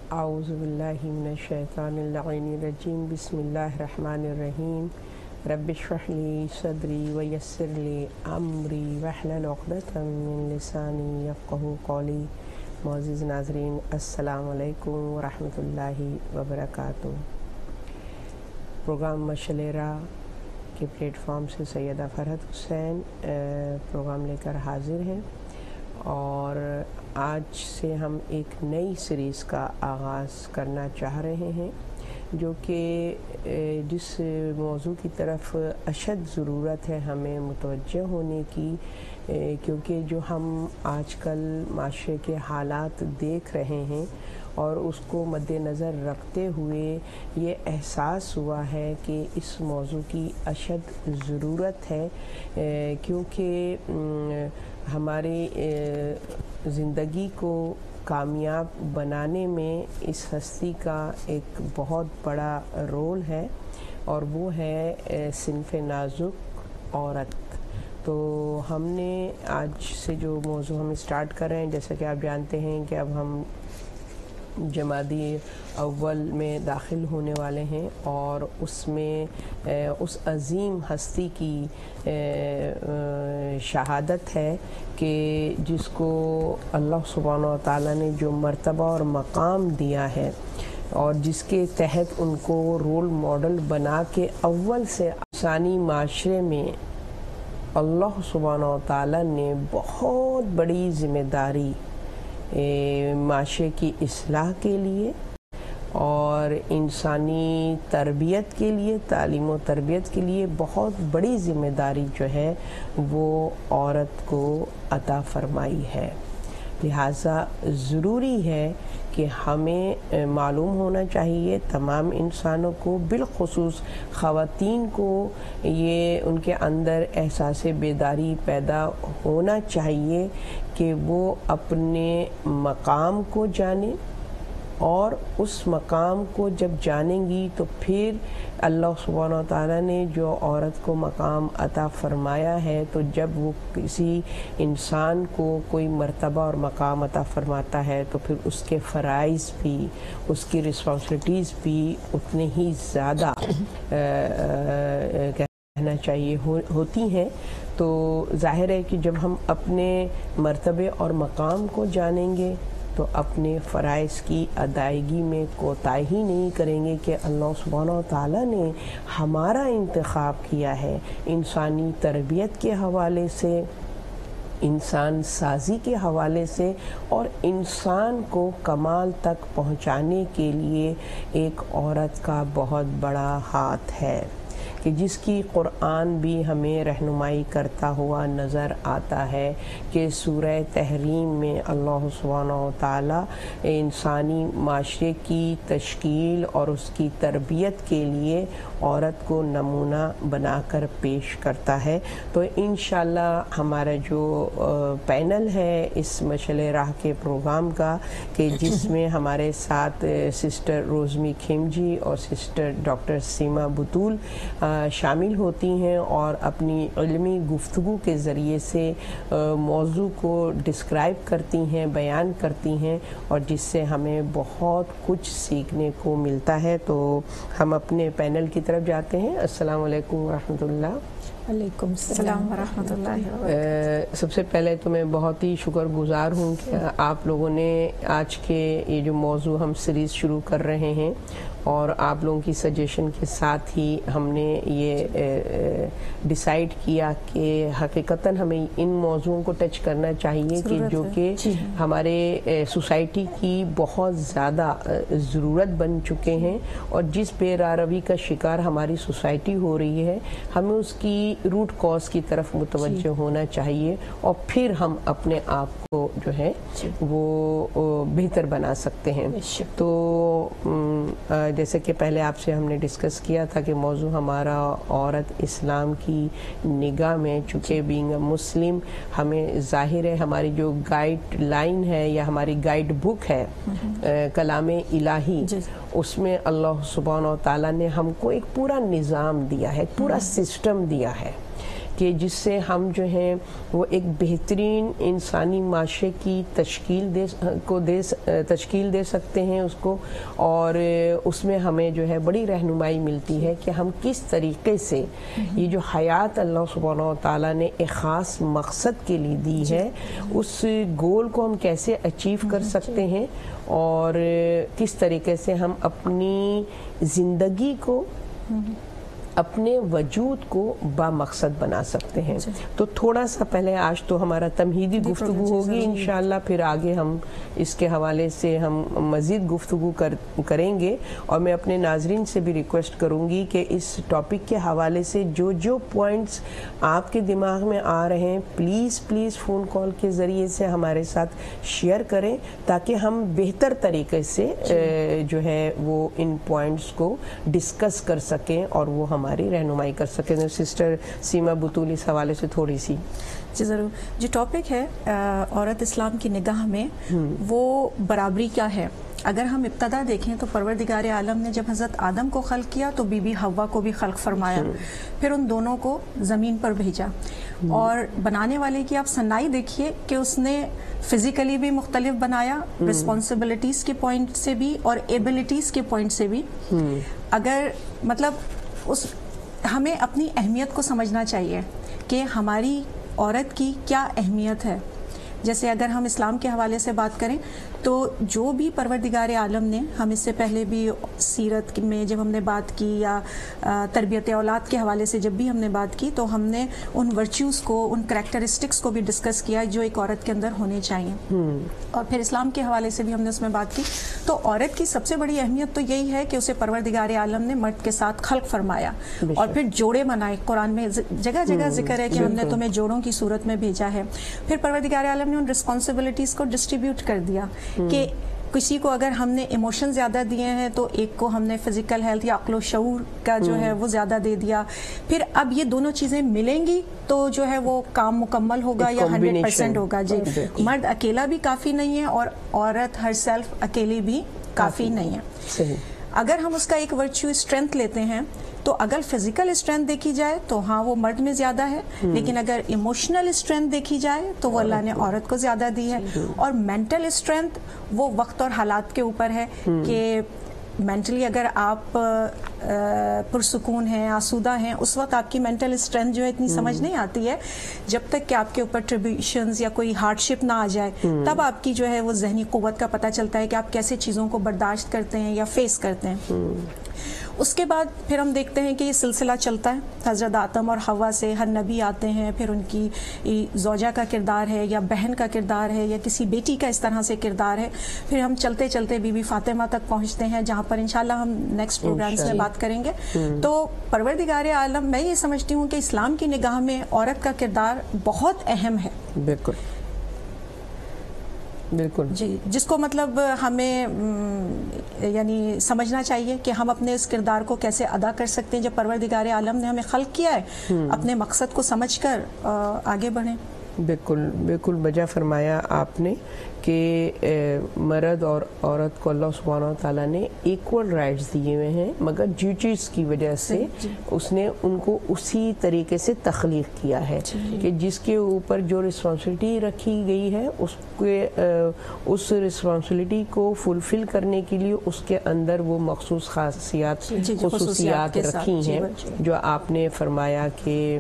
اعوذ باللہ من الشیطان الرجیم بسم اللہ الرحمن الرحیم رب اشرح لی صدری ویسر لی امری واحلل عقدۃ من لسانی یفقہوا قولی۔ معزز ناظرین السلام علیکم ورحمۃ اللہ وبرکاتہ۔ پروگرام مشعل راہ کے پلیٹ فارم سے سیدہ فرحت حسین پروگرام لے کر حاضر ہیں، اور آج سے ہم ایک نئی سیریز کا آغاز کرنا چاہ رہے ہیں، جو کہ جس موضوع کی طرف اشد ضرورت ہے ہمیں متوجہ ہونے کی، کیونکہ جو ہم آج کل معاشرے کے حالات دیکھ رہے ہیں اور اس کو مد نظر رکھتے ہوئے یہ احساس ہوا ہے کہ اس موضوع کی اشد ضرورت ہے، کیونکہ ہماری زندگی کو کامیاب بنانے میں اس ہستی کا ایک بہت بڑا رول ہے، اور وہ ہے صنف نازک عورت۔ تو ہم نے آج سے جو موضوع ہم اسٹارٹ کر رہے ہیں، جیسا کہ آپ جانتے ہیں کہ اب ہم جمادی اول میں داخل ہونے والے ہیں، اور اس میں اس عظیم ہستی کی شہادت ہے کہ جس کو اللہ سبحانہ و تعالیٰ نے جو مرتبہ اور مقام دیا ہے، اور جس کے تحت ان کو رول ماڈل بنا کے اول سے انسانی معاشرے میں اللہ سبحانہ و تعالیٰ نے بہت بڑی ذمہ داری معاشرے کی اصلاح کے لیے اور انسانی تربیت کے لیے، تعلیم و تربیت کے لیے بہت بڑی ذمہ داری جو ہے وہ عورت کو عطا فرمائی ہے۔ لہٰذا ضروری ہے کہ ہمیں معلوم ہونا چاہیے تمام انسانوں کو، بالخصوص خواتین کو، یہ ان کے اندر احساس بیداری پیدا ہونا چاہیے کہ وہ اپنے مقام کو جانیں، اور اس مقام کو جب جانیں گی تو پھر اللہ سبحانہ و تعالیٰ نے جو عورت کو مقام عطا فرمایا ہے، تو جب وہ کسی انسان کو کوئی مرتبہ اور مقام عطا فرماتا ہے تو پھر اس کے فرائض بھی، اس کی رسپانسبلٹیز بھی اتنے ہی زیادہ کہنا چاہیے ہوتی ہیں۔ تو ظاہر ہے کہ جب ہم اپنے مرتبے اور مقام کو جانیں گے تو اپنے فرائض کی ادائیگی میں کوتاہی نہیں کریں گے کہ اللہ سبحانہ و تعالیٰ نے ہمارا انتخاب کیا ہے انسانی تربیت کے حوالے سے، انسان سازی کے حوالے سے، اور انسان کو کمال تک پہنچانے کے لیے ایک عورت کا بہت بڑا ہاتھ ہے، کہ جس کی قرآن بھی ہمیں رہنمائی کرتا ہوا نظر آتا ہے کہ سورہ تحریم میں اللہ سبحانہ و تعالیٰ انسانی معاشرے کی تشکیل اور اس کی تربیت کے لیے عورت کو نمونہ بنا کر پیش کرتا ہے۔ تو انشاءاللہ ہمارا جو پینل ہے اس مشعل راہ کے پروگرام کا، کہ جس میں ہمارے ساتھ سسٹر روزمی کھیمجی اور سسٹر ڈاکٹر سیما بطول شامل ہوتی ہیں، اور اپنی علمی گفتگو کے ذریعے سے موضوع کو ڈسکرائب کرتی ہیں، بیان کرتی ہیں، اور جس سے ہمیں بہت کچھ سیکھنے کو ملتا ہے۔ تو ہم اپنے پینل کی طرف جاتے ہیں۔ السلام علیکم ورحمۃ اللہ۔ وعلیکم السلام ورحمۃ اللہ۔ سب سے پہلے تو میں بہت ہی شکر گزار ہوں کہ آپ لوگوں نے آج کے یہ جو موضوع ہم سیریز شروع کر رہے ہیں، اور آپ لوگوں کی سجیشن کے ساتھ ہی ہم نے یہ ڈیسائیڈ کیا کہ حقیقتاً ہمیں ان موضوعوں کو ٹچ کرنا چاہیے کہ جو کہ ہمارے سوسائٹی کی بہت زیادہ ضرورت بن چکے ہیں، اور جس بے راروی کا شکار ہماری سوسائٹی ہو رہی ہے، ہمیں اس کی روٹ کاز کی طرف متوجہ ہونا چاہیے، اور پھر ہم اپنے آپ کو جو ہے وہ بہتر بنا سکتے ہیں۔ تو جیسے کہ پہلے آپ سے ہم نے ڈسکس کیا تھا کہ موضوع ہمارا عورت اسلام کی نگاہ میں، چونکہ بینگ اے مسلم ہمیں ظاہر ہے ہماری جو گائیڈ لائن ہے یا ہماری گائیڈ بک ہے کلام الہی، اس میں اللہ سبحانہ و تعالیٰ نے ہم کو ایک پورا نظام دیا ہے، پورا سسٹم دیا ہے کہ جس سے ہم جو ہیں وہ ایک بہترین انسانی معاشرے کی تشکیل دے سکتے ہیں اس کو، اور اس میں ہمیں جو ہے بڑی رہنمائی ملتی ہے کہ ہم کس طریقے سے یہ جو حیات اللہ سبحانہ و تعالیٰ نے ایک خاص مقصد کے لیے دی ہے اس گول کو ہم کیسے اچیو کر سکتے ہیں، اور کس طریقے سے ہم اپنی زندگی کو، اپنے وجود کو بامقصد بنا سکتے ہیں. تو تھوڑا سا پہلے آج تو ہمارا تمہیدی گفتگو ہوگی، انشاءاللہ پھر آگے ہم اس کے حوالے سے ہم مزید گفتگو کریں گے. اور میں اپنے ناظرین سے بھی ریکویسٹ کروں گی کہ اس ٹاپک کے حوالے سے جو پوائنٹس آپ کے دماغ میں آ رہے ہیں پلیز فون کال کے ذریعے سے ہمارے ساتھ شیئر کریں، تاکہ ہم بہتر طریقے سے جو ہے وہ ان پوائنٹس کو ڈسکس کر سکیں اور وہ ہماری رہنمائی کر سکیں. سسٹر سیما بطول اس حوالے سے تھوڑی سی. جی ضرور. جو ٹاپک ہے عورت اسلام کی نگاہ میں، وہ برابری کیا ہے. اگر ہم ابتدا دیکھیں تو پروردگار عالم نے جب حضرت آدم کو خلق کیا تو بی بی حوا کو بھی خلق فرمایا، پھر ان دونوں کو زمین پر بھیجا. اور بنانے والے کی آپ صنائی دیکھیے کہ اس نے فزیکلی بھی مختلف بنایا، رسپانسبلٹیز کے پوائنٹ سے بھی اور ایبلٹیز کے پوائنٹ سے بھی. اگر مطلب ہمیں اپنی اہمیت کو سمجھنا چاہیے کہ ہماری عورت کی کیا اہمیت ہے. جیسے اگر ہم اسلام کے حوالے سے بات کریں تو جو بھی پروردگار عالم نے، ہم اس سے پہلے بھی سیرت میں جب ہم نے بات کی یا تربیت اولاد کے حوالے سے جب بھی ہم نے بات کی، تو ہم نے ان ورچوز کو، ان کریکٹرسٹکس کو بھی ڈسکس کیا جو ایک عورت کے اندر ہونے چاہیے. اور پھر اسلام کے حوالے سے بھی ہم نے اس میں بات کی. تو عورت کی سب سے بڑی اہمیت تو یہی ہے کہ اسے پروردگار عالم نے مرد کے ساتھ خلق فرمایا اور پھر جوڑے بنائے. قرآن میں جگہ جگہ ذکر ہے کہ ہم نے تمہیں جوڑوں کی صورت میں بھیجا ہے. پھر پروردگار عالم نے ان رسپانسبلٹیز کو ڈسٹریبیوٹ کر دیا کہ کسی کو اگر ہم نے ایموشن زیادہ دیے ہیں تو ایک کو ہم نے فزیکل ہیلتھ یا عقل و شعور کا جو ہے وہ زیادہ دے دیا. پھر اب یہ دونوں چیزیں ملیں گی تو جو ہے وہ کام مکمل ہوگا یا 100% ہوگا. جی، مرد اکیلا بھی کافی نہیں ہے اور عورت ہر سیلف اکیلی بھی کافی نہیں ہے. اگر ہم اس کا ایک ورچو اسٹرینتھ لیتے ہیں تو اگر فزیکل اسٹرینتھ دیکھی جائے تو ہاں وہ مرد میں زیادہ ہے، لیکن اگر ایموشنل اسٹرینتھ دیکھی جائے تو وہ اللہ نے عورت کو زیادہ دی ہے. اور مینٹل اسٹرینتھ وہ وقت اور حالات کے اوپر ہے کہ مینٹلی اگر آپ پرسکون ہیں، آسودہ ہیں، اس وقت آپ کی مینٹل اسٹرینتھ جو ہے اتنی سمجھ نہیں آتی ہے جب تک کہ آپ کے اوپر ٹریبیوشنز یا کوئی ہارڈ شپ نہ آ جائے. تب آپ کی جو ہے وہ ذہنی قوت کا پتہ چلتا ہے کہ آپ کیسے چیزوں کو برداشت کرتے ہیں یا فیس کرتے ہیں. اس کے بعد پھر ہم دیکھتے ہیں کہ یہ سلسلہ چلتا ہے. حضرت آدم اور حوا سے ہر نبی آتے ہیں، پھر ان کی زوجہ کا کردار ہے یا بہن کا کردار ہے یا کسی بیٹی کا اس طرح سے کردار ہے. پھر ہم چلتے چلتے بی بی فاطمہ تک پہنچتے ہیں جہاں پر انشاءاللہ ہم نیکسٹ پروگرامز میں بات کریں گے. تو پروردگار عالم، میں یہ سمجھتی ہوں کہ اسلام کی نگاہ میں عورت کا کردار بہت اہم ہے. بالکل جی، جس کو مطلب ہمیں یعنی سمجھنا چاہیے کہ ہم اپنے اس کردار کو کیسے ادا کر سکتے ہیں. جب پروردگار عالم نے ہمیں خلق کیا ہے، اپنے مقصد کو سمجھ کر آگے بڑھیں. بالکل بجا فرمایا آپ نے کہ مرد اور عورت کو اللہ سبحانہ و تعالیٰ نے ایکول رائٹس دیے ہوئے ہیں، مگر ڈیوٹیز کی وجہ سے اس نے ان کو اسی طریقے سے تخلیق کیا ہے کہ جس کے اوپر جو رسپانسبلٹی رکھی گئی ہے اس رسپانسبلٹی کو فلفل کرنے کے لیے اس کے اندر وہ مخصوص خصوصیات رکھی ہیں جو آپ نے فرمایا کہ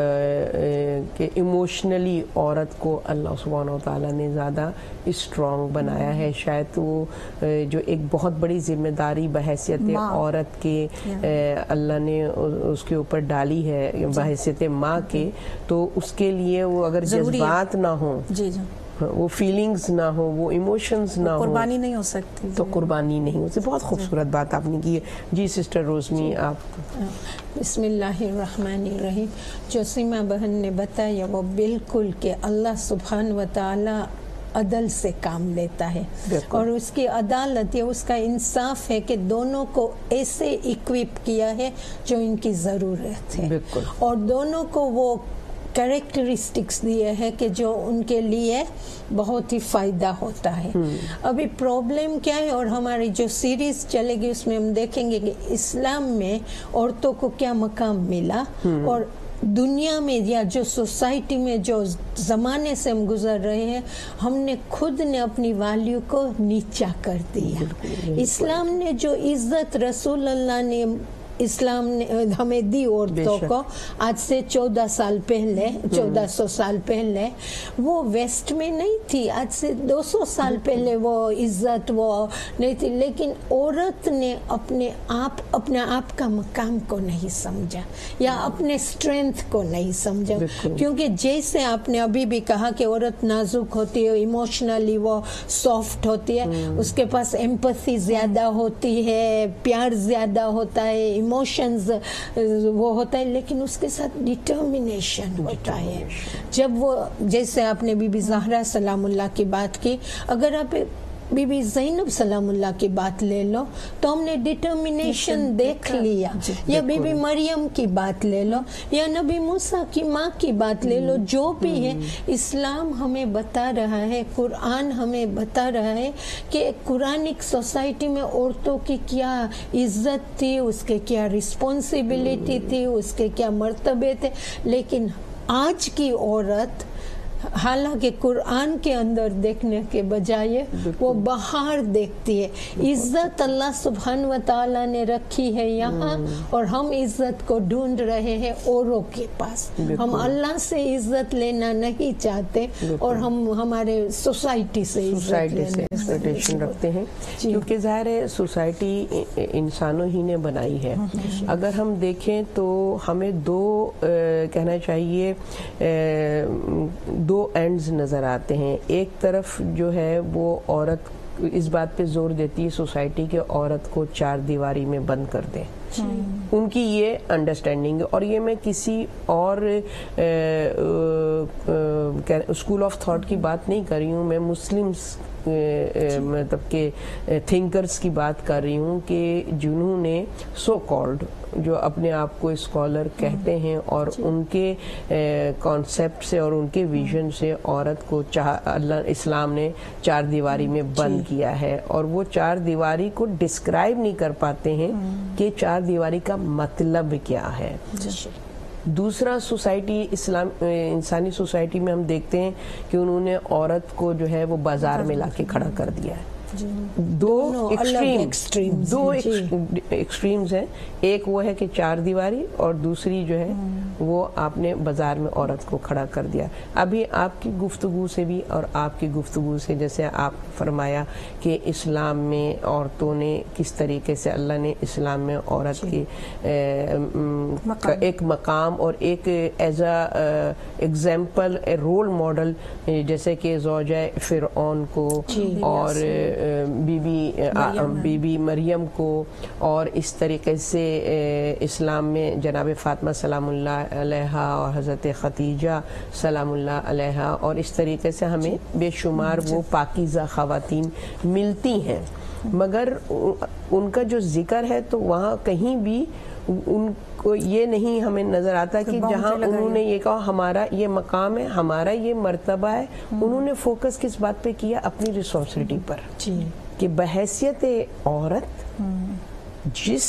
ایموشنلی عورت کو اللہ سبحانہ و تعالیٰ نے زیادہ اسٹرانگ بنایا ہے. شاید وہ جو ایک بہت بڑی ذمہ داری بحیثیت عورت کے اللہ نے اس کے اوپر ڈالی ہے بحیثیت ماں کے، تو اس کے لیے وہ اگر جذبات نہ ہوں، وہ فیلنگز نہ ہو، وہ ایموشنز نہ ہو، قربانی نہیں ہو سکتی. تو قربانی نہیں ہو سکتی. بہت خوبصورت بات آپ نے کی ہے. جی سسٹر روزمی آپ. بسم اللہ الرحمن الرحیم. جو سیما بہن نے بتایا وہ بالکل کہ اللہ سبحانہ و تعالی عدل سے کام لیتا ہے اور اس کی عدالت یا اس کا انصاف ہے کہ دونوں کو ایسے اکوپ کیا ہے جو ان کی ضرورت ہے، اور دونوں کو وہ کریکٹرسٹکس دیے ہیں کہ جو ان کے لیے بہت ہی فائدہ ہوتا ہے. ابھی پرابلم کیا ہے، اور ہماری جو سیریز چلے گی اس میں ہم دیکھیں گے کہ اسلام میں عورتوں کو کیا مقام ملا اور दुनिया में या जो सोसाइटी में जो ज़माने से हम गुजर रहे हैं, हमने खुद ने अपनी वैल्यू को नीचा कर दिया। इस्लाम ने जो इज्जत रसूल अल्लाह ने इस्लाम ने हमें दी औरतों को आज से 1400 साल पहले, वो वेस्ट में नहीं थी। आज से 200 साल पहले वो इज्जत वो नहीं थी, लेकिन औरत ने अपने आप का मकाम को नहीं समझा या अपने स्ट्रेंथ को नहीं समझा। क्योंकि जैसे आपने अभी भी कहा कि औरत नाजुक होती है, इमोशनली वो सॉफ्ट होती है, उसके पास एम्पैथी ज्यादा होती है, प्यार ज्यादा होता है, इमोशंस वो होता है, लेकिन उसके साथ डिटर्मिनेशन होता है। जब वो, जैसे आपने बीबी ज़हरा सलामुल्लाह की बात की, अगर आप बीबी ज़ैनब सलामुल्लाह की बात ले लो तो हमने डिटर्मिनेशन देख लिया, या बीबी मरियम की बात ले लो, या नबी मूसा की माँ की बात ले लो, जो भी है इस्लाम हमें बता रहा है, कुरान हमें बता रहा है कि कुरानिक सोसाइटी में औरतों की क्या इज्जत थी, उसके क्या रिस्पॉन्सिबिलिटी थी, उसके क्या मर्तबे थे। लेकिन आज की औरत हालांकि कुरान के अंदर देखने के बजाय वो बाहर देखती है। इज्जत अल्लाह सुब्हान व तआला ने रखी है यहाँ, और हम इज्जत को ढूंढ रहे हैं औरों के पास। हम अल्लाह से इज्जत लेना नहीं चाहते, और हम हमारे सोसाइटी से एक्सपेक्टेशन रखते हैं, क्योंकि ज़ाहिर है सोसाइटी इंसानों ही ने बनाई है। अगर हम देखें तो हमें दो कहना चाहिए दो एंड्स नज़र आते हैं। एक तरफ जो है वो औरत इस बात पे जोर देती है सोसाइटी के औरत को चार दीवारी में बंद कर दें, उनकी ये अंडरस्टैंडिंग है। और ये मैं किसी और स्कूल ऑफ थॉट की बात नहीं कर रही हूँ, मैं मुस्लिम्स मतलब के थिंकर्स की बात कर रही हूँ कि जिन्होंने सो कॉल्ड जो अपने आप को स्कॉलर कहते हैं, और उनके कॉन्सेप्ट से और उनके विजन से औरत को अल्लाह इस्लाम ने चार दीवारी में बंद किया है, और वो चार दीवारी को डिस्क्राइब नहीं कर पाते हैं कि चार दीवारी का मतलब क्या है। दूसरा सोसाइटी इंसानी सोसाइटी में हम देखते हैं कि उन्होंने औरत को जो है वो बाजार में लाके खड़ा कर दिया है। दो एक्सट्रीम्स हैं, एक वो है कि चार दीवारी, और दूसरी जो है वो आपने बाजार में औरत को खड़ा कर दिया। अभी आपकी गुफ्तगू से भी और आपकी गुफ्तगू से जैसे आप फरमाया कि इस्लाम में औरतों ने किस तरीके से अल्लाह ने इस्लाम में औरत की एक मकाम और एक as a example role model, जैसे कि ज़ौजा फ़िरऔन को और बीबी मरियम को, और इस तरीके से इस्लाम में जनाब फ़ातिमा सलामुल्लाह अलैहा और हज़रत ख़तीजा सलामुल्लाह अलैहा, और इस तरीके से हमें बेशुमार वो पाकीज़ा ख़वातीन मिलती हैं। मगर उनका जो जिक्र है तो वहाँ कहीं भी उनको ये नहीं हमें नज़र आता कि जहाँ उन्होंने ये कहा हमारा ये मकाम है, हमारा ये मर्तबा है, उन्होंने फोकस किस बात पे किया? अपनी रिस्पॉन्सिबिलिटी पर, कि बहैसियत औरत जिस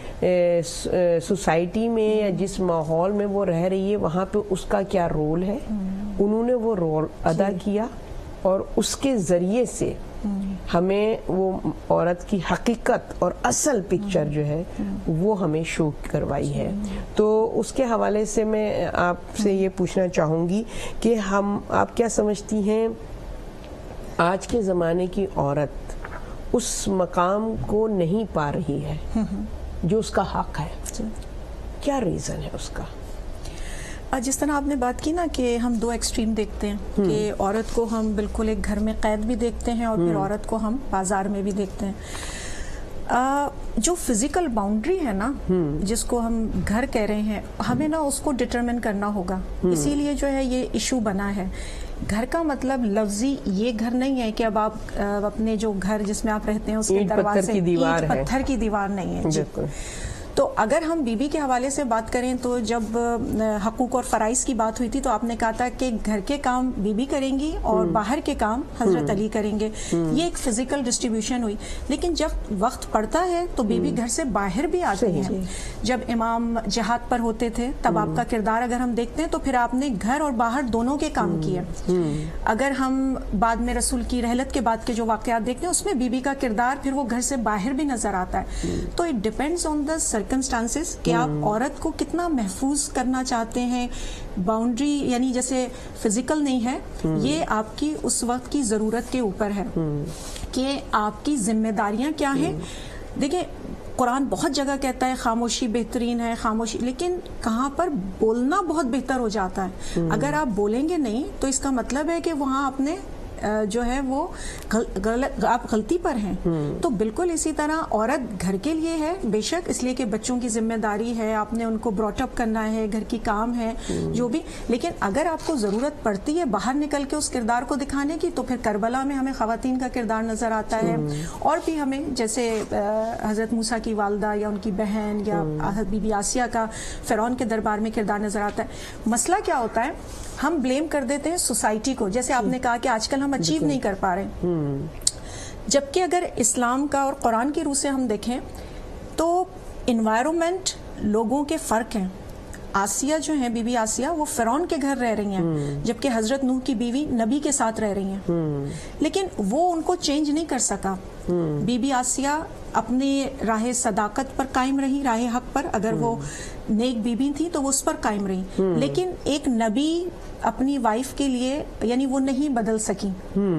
सोसाइटी में या जिस माहौल में वो रह रही है वहाँ पे उसका क्या रोल है, उन्होंने वो रोल अदा किया, और उसके ज़रिए से हमें वो औरत की हकीकत और असल पिक्चर जो है वो हमें शो करवाई है। तो उसके हवाले से मैं आपसे ये पूछना चाहूँगी कि आप क्या समझती हैं आज के ज़माने की औरत उस मकाम को नहीं पा रही है जो उसका हक है? क्या रीज़न है उसका? जिस तरह आपने बात की ना कि हम दो एक्सट्रीम देखते हैं कि औरत को हम बिल्कुल एक घर में कैद भी देखते हैं और फिर औरत को हम बाजार में भी देखते हैं। जो फिजिकल बाउंड्री है ना, जिसको हम घर कह रहे हैं, हमें ना उसको डिटरमिन करना होगा। इसीलिए जो है ये इशू बना है। घर का मतलब लफ्जी ये घर नहीं है कि अब आप अपने जो घर जिसमें आप रहते हैं उसके दरवाजे ईंट पत्थर की दीवार नहीं है। تو اگر ہم بی بی کے حوالے سے بات کریں تو جب حقوق اور فرائض کی بات ہوئی تھی تو آپ نے کہا تھا کہ گھر کے کام بی بی کریں گی اور باہر کے کام حضرت علی کریں گے. یہ ایک فزیکل ڈسٹریبیوشن ہوئی. لیکن جب وقت پڑتا ہے تو بی بی گھر سے باہر بھی آتے ہیں. جب امام جہاد پر ہوتے تھے تب آپ کا کردار اگر ہم دیکھتے ہیں تو پھر آپ نے گھر اور باہر دونوں کے کام کیے. اگر ہم بعد میں رسول کی رحلت کے بعد کے جو واقعات دیکھتے ہیں اس میں بی بی کا کردار پھر وہ گھر سے باہر بھی نظر آتا ہے. تو it depends on the circumstances کہ آپ عورت کو کتنا محفوظ کرنا چاہتے ہیں. باؤنڈری یعنی جیسے فزیکل نہیں ہے, یہ آپ کی اس وقت کی ضرورت کے اوپر ہے کہ آپ کی ذمہ داریاں کیا ہیں. دیکھیں قرآن بہت جگہ کہتا ہے خاموشی بہترین ہے, خاموشی, لیکن کہاں پر بولنا بہت بہتر ہو جاتا ہے. اگر آپ بولیں گے نہیں تو اس کا مطلب ہے کہ وہاں اپنے جو ہے وہ آپ غلطی پر ہیں. تو بالکل اسی طرح عورت گھر کے لیے ہے بے شک, اس لیے کہ بچوں کی ذمہ داری ہے, آپ نے ان کو براٹ اپ کرنا ہے, گھر کی کام ہے جو بھی. لیکن اگر آپ کو ضرورت پڑتی ہے باہر نکل کے اس کردار کو دکھانے کی تو پھر کربلا میں ہمیں خواتین کا کردار نظر آتا ہے. اور بھی ہمیں جیسے حضرت موسیٰ کی والدہ یا ان کی بہن یا حضرت بی بی آسیہ کا فرعون کے دربار میں کردار نظر آتا ہے. مسئلہ کیا ہوتا ہے, ہم بلیم کر دیتے ہیں سوسائٹی کو, جیسے آپ نے کہا کہ آج کل ہم اچیو نہیں کر پا رہے, جبکہ اگر اسلام کا اور قرآن کی روح سے ہم دیکھیں تو انوائرمنٹ لوگوں کے فرق ہیں. آسیہ جو ہیں بی بی آسیہ وہ فرعون کے گھر رہ رہی ہیں جبکہ حضرت نوح کی بیوی نبی کے ساتھ رہ رہی ہیں, لیکن وہ ان کو چینج نہیں کر سکا. بی بی آسیہ اپنی راہ صداقت پر قائم رہی, راہ حق پر. اگر وہ نیک بیوی تھی تو وہ اس پر قائم رہی, لیکن ایک نبی اپنی وائف کے لیے یعنی وہ نہیں بدل سکی.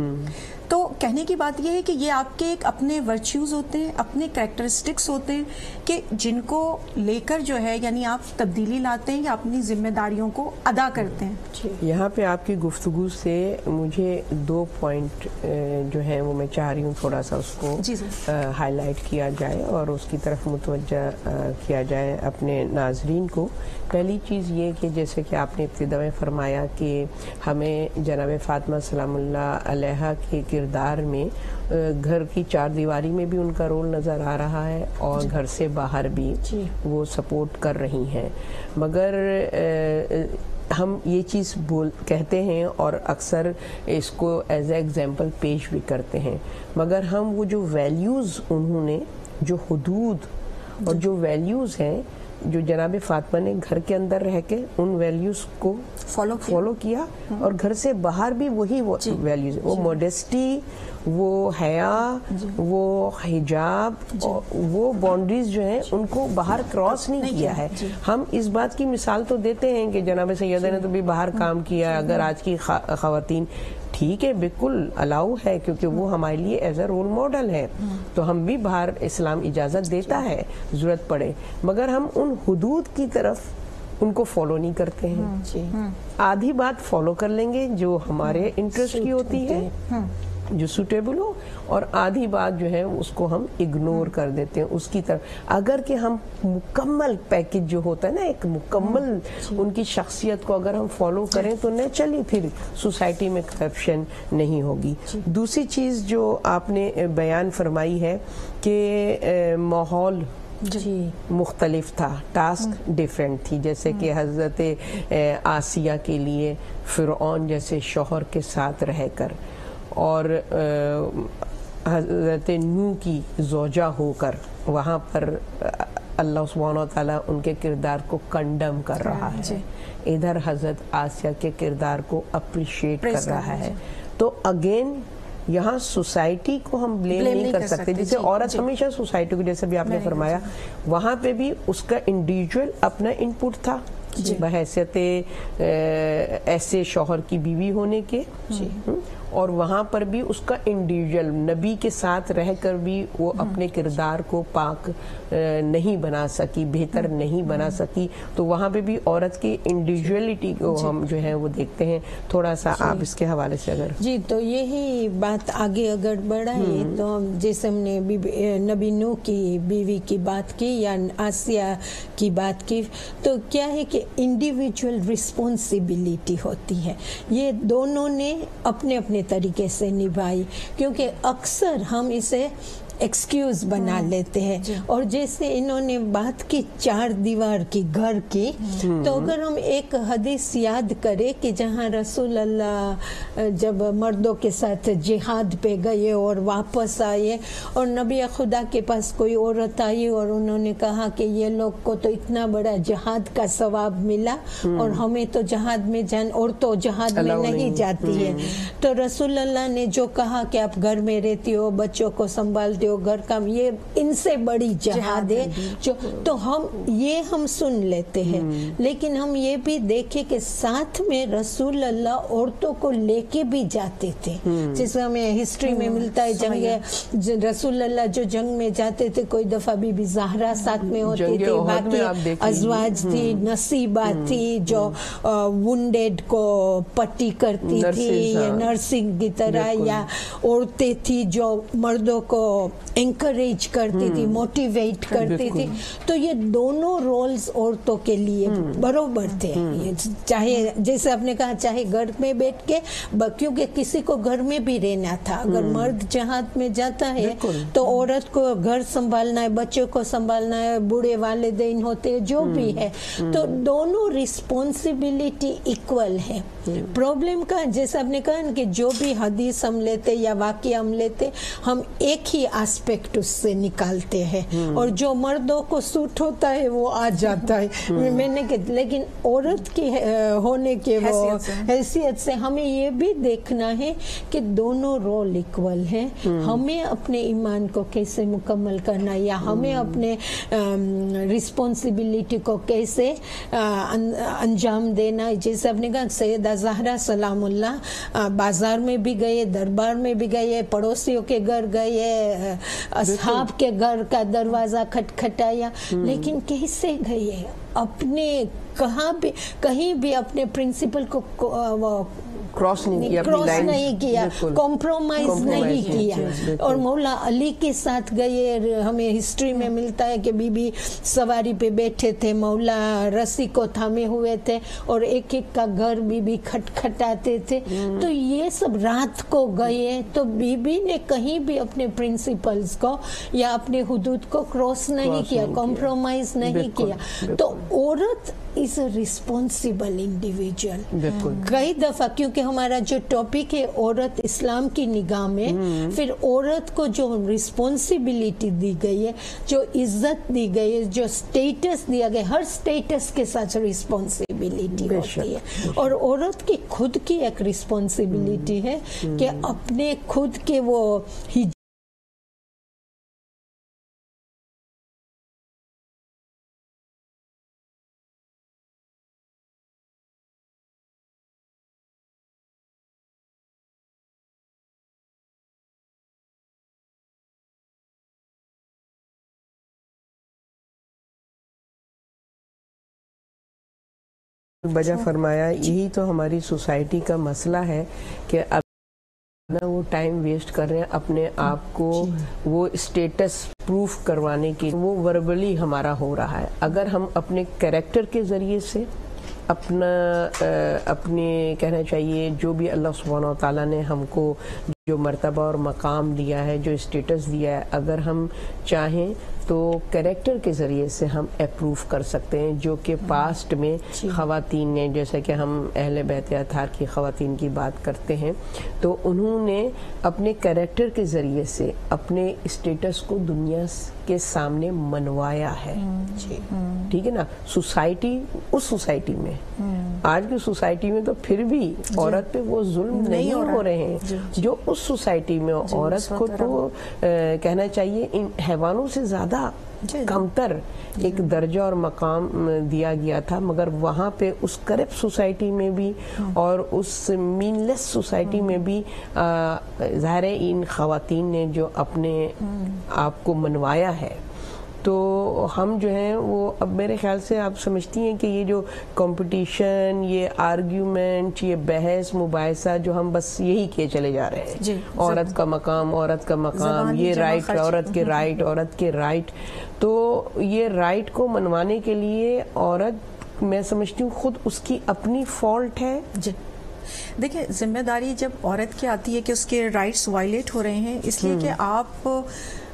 تو کہنے کی بات یہ ہے کہ یہ آپ کے ایک اپنے ورچیوز ہوتے ہیں, اپنے کریکٹرسٹکس ہوتے ہیں کہ جن کو لے کر جو ہے یعنی آپ تبدیلی لاتے ہیں یا اپنی ذمہ داریوں کو ادا کرتے ہیں. یہاں پہ آپ کی گفتگو سے مجھے 2 پوائنٹ جو ہیں وہ میں چاہ رہی ہوں تھوڑا سا اس کو ہائی لائٹ کیا جائے اور اس کی طرف متوجہ کیا جائے اپنے ناظرین کو. پہلی چیز یہ کہ جیسے کہ آپ نے ابتدا میں فرمایا کہ ہمیں جناب فاطمہ سلام اللہ علیہا کے کردار میں گھر کی 4 دیواری میں بھی ان کا رول نظر آ رہا ہے اور گھر سے باہر بھی وہ سپورٹ کر رہی ہیں. مگر ہم یہ چیز کہتے ہیں اور اکثر اس کو ایز اے ایگزامپل پیش بھی کرتے ہیں, مگر ہم وہ جو ویلیوز انہوں نے, جو حدود اور جو ویلیوز ہیں جو جناب فاطمہ نے گھر کے اندر رہ کے ان ویلیوز کو فالو کیا اور گھر سے باہر بھی وہی ویلیوز, وہ موڈیسٹی, وہ حیا, وہ حجاب, وہ باؤنڈریز جو ہیں ان کو باہر کراس نہیں کیا ہے. ہم اس بات کی مثال تو دیتے ہیں کہ جناب سیدہ نے تو بھی باہر کام کیا. اگر آج کی خواتین ٹھیک ہے بالکل الاؤ ہے کیونکہ وہ ہمارے لیے ایز اے رول ماڈل ہے, تو ہم بھی باہر اسلام اجازت دیتا ہے ضرورت پڑے, مگر ہم ان حدود کی طرف ان کو فالو نہیں کرتے ہیں. آدھی بات فالو کر لیں گے جو ہمارے انٹرسٹ کی ہوتی ہے, جو سوٹیبل ہو, اور آدھی بات جو ہے اس کو ہم اگنور کر دیتے ہیں اس کی طرف. اگر کہ ہم مکمل پیکج جو ہوتا ہے نا, ایک مکمل ان کی شخصیت کو اگر ہم فالو کریں تو نیچرلی پھر سوسائٹی میں کرپشن نہیں ہوگی. دوسری چیز جو آپ نے بیان فرمائی ہے کہ ماحول مختلف تھا, ٹاسک ڈیفرنٹ تھی. جیسے کہ حضرت آسیہ کے لیے فرعون جیسے شوہر کے ساتھ رہ کر اور حضرت نوح کی زوجہ ہو کر وہاں پر اللہ سبحانہ وتعالیٰ ان کے کردار کو کنڈم کر رہا ہے, ادھر حضرت آسیہ کے کردار کو اپریشیٹ کر رہا ہے. تو اگین یہاں سوسائٹی کو ہم بلیم نہیں کر سکتے. جیسے عورت ہمیشہ سوسائٹی کو, جیسے بھی آپ نے فرمایا, وہاں پہ بھی اس کا انڈیویجول اپنا انپٹ تھا بحیثیت ایسے شوہر کی بیوی ہونے کے, اور وہاں پر بھی اس کا انڈیویجول نبی کے ساتھ رہ کر بھی وہ اپنے کردار کو پاک نہیں بنا سکی, بہتر نہیں بنا سکی. تو وہاں پہ بھی عورت کی انڈیویجولیٹی کو ہم جو ہے وہ دیکھتے ہیں. تھوڑا سا آپ اس کے حوالے سے اگر تو یہی بات آگے اگر بڑھائے تو جیسے ہم نے نبی نوح کی بیوی کی بات کی یا آسیہ کی بات کی, تو کیا ہے کہ انڈیویجول رسپانسبلٹی ہوتی ہے, یہ دونوں نے اپنے اپنے طریقے سے نبھائی. کیونکہ اکثر ہم اسے ایکسکیوز بنا لیتے ہیں. اور جیسے انہوں نے بات کی 4 دیوار کی گھر کی, تو اگر ہم ایک حدیث یاد کریں کہ جہاں رسول اللہ جب مردوں کے ساتھ جہاد پہ گئے اور واپس آئے, اور نبی خدا کے پاس کوئی عورت آئی اور انہوں نے کہا کہ یہ لوگ کو تو اتنا بڑا جہاد کا ثواب ملا اور ہمیں تو جہاد میں اور تو جہاد میں نہیں جاتی ہے. تو رسول اللہ نے جو کہا کہ آپ گھر میں رہتی ہو, بچوں کو سنبھالتے ہو, گھر کا یہ ان سے بڑی جہاد ہے. تو ہم سن لیتے ہیں, لیکن ہم یہ بھی دیکھیں کہ ساتھ میں رسول اللہ عورتوں کو لے کے بھی جاتے تھے. جس میں ہمیں ہسٹری میں ملتا ہے جنگ رسول اللہ جو جنگ میں جاتے تھے, کوئی دفعہ بی بی زہرا ساتھ میں ہوتی تھی, باقی ازواج تھی, نصیبہ تھی جو وونڈیڈ کو پٹی کرتی تھی یا نرسنگ کی طرح, یا عورتیں تھی جو مردوں کو انکریج کرتی تھی, موٹیویٹ کرتی تھی. تو یہ دونوں رولز عورتوں کے لیے برابر تھے. چاہے جیسے آپ نے کہا چاہے گھر میں بیٹھ کے, کیونکہ کسی کو گھر میں بھی رہنا تھا. اگر مرد جہاد میں جاتا ہے تو عورت کو گھر سنبھالنا ہے, بچوں کو سنبھالنا ہے, بوڑھے والدین ہوتے ہیں, جو بھی ہے. تو دونوں رسپانسبلٹی ایکول ہے. پرابلم کا جیسا آپ نے کہا کہ جو بھی حدیث ہم لیتے یا واقعہ ہم لیتے, ہم ایک ہی آسپیکٹ اس سے نکالتے ہیں, اور جو مردوں کو سوٹ ہوتا ہے وہ آ جاتا ہے. میں نے لیکن عورت کی ہونے کے وہ حیثیت سے ہمیں یہ بھی دیکھنا ہے کہ دونوں رول ایکول ہیں. ہمیں اپنے ایمان کو کیسے مکمل کرنا, یا ہمیں اپنے رسپانسبلٹی کو کیسے انجام دینا. جیسے آپ نے کہا سیدہ زہرا سلام اللہ بازار میں بھی گئے, دربار میں بھی گئے, پڑوسیوں کے گھر گئے, اصحاب کے گھر کا دروازہ کھٹکھٹایا, لیکن کیسے گئے؟ اپنے کہیں بھی اپنے پرنسپل کو کراس نہیں کیا, کمپرومائز نہیں کیا. اور مولا علی کے ساتھ گئے, ہمیں ہسٹری میں ملتا ہے کہ بی بی سواری پہ بیٹھے تھے, مولا رسی کو تھامے ہوئے تھے, اور ایک ایک کا گھر بی بی کھٹکھٹاتے تھے. تو یہ سب رات کو گئے, تو بی بی نے کہیں بھی اپنے پرنسپلز کو یا اپنے حدود کو کراس نہیں کیا, کمپرومائز نہیں کیا. تو عورت از اے ریسپانسبل انڈیویجول. کئی دفعہ کیونکہ ہمارا جو ٹاپک ہے عورت اسلام کی نگاہ میں, پھر عورت کو جو رسپانسبلٹی دی گئی ہے, جو عزت دی گئی ہے, جو اسٹیٹس دیا گیا, ہر اسٹیٹس کے ساتھ رسپانسبلٹی ہوتی ہے. اور عورت کی خود کی ایک رسپانسبلٹی ہے کہ اپنے خود کے وہ بجا فرمایا. یہی تو ہماری سوسائٹی کا مسئلہ ہے کہ اب وہ ٹائم ویسٹ کر رہے ہیں اپنے آپ کو وہ اسٹیٹس پروف کروانے کی. وہ وربلی ہمارا ہو رہا ہے. اگر ہم اپنے کریکٹر کے ذریعے سے اپنے کہنا چاہیے جو بھی اللہ سبحانہ و تعالیٰ نے ہم کو جو مرتبہ اور مقام دیا ہے, جو اسٹیٹس دیا ہے, اگر ہم چاہیں تو کریکٹر کے ذریعے سے ہم اپروو کر سکتے ہیں. جو کہ پاسٹ میں خواتین نے, جیسا کہ ہم اہل بیت اطہار کی خواتین کی بات کرتے ہیں, تو انہوں نے اپنے کریکٹر کے ذریعے سے اپنے اسٹیٹس کو دنیا کے سامنے منوایا ہے. ٹھیک ہے نا. سوسائٹی, اس سوسائٹی میں, آج کی سوسائٹی میں تو پھر بھی عورت پہ وہ ظلم نہیں ہو رہے ہیں جو اس سوسائٹی میں عورت کو تو کہنا چاہیے ان حیوانوں سے زیادہ کمتر ایک درجہ اور مقام دیا گیا تھا. مگر وہاں پہ اس کرپٹ سوسائٹی میں بھی اور اس مین لیس سوسائٹی میں بھی ظاہر ہے ان خواتین نے جو اپنے آپ کو منوایا ہے. تو ہم جو ہیں وہ اب میرے خیال سے آپ سمجھتی ہیں کہ یہ جو کمپٹیشن, یہ آرگیومنٹ, یہ بحث مباحثہ جو ہم بس یہی کیے چلے جا رہے ہیں, عورت کا مقام, عورت کا مقام, یہ رائٹ, عورت کے رائٹ, عورت کے رائٹ. تو یہ رائٹ کو منوانے کے لیے عورت, میں سمجھتی ہوں خود اس کی اپنی فالٹ ہے. دیکھیں, ذمہ داری جب عورت کی آتی ہے کہ اس کے رائٹس وائلیٹ ہو رہے ہیں, اس لیے کہ آپ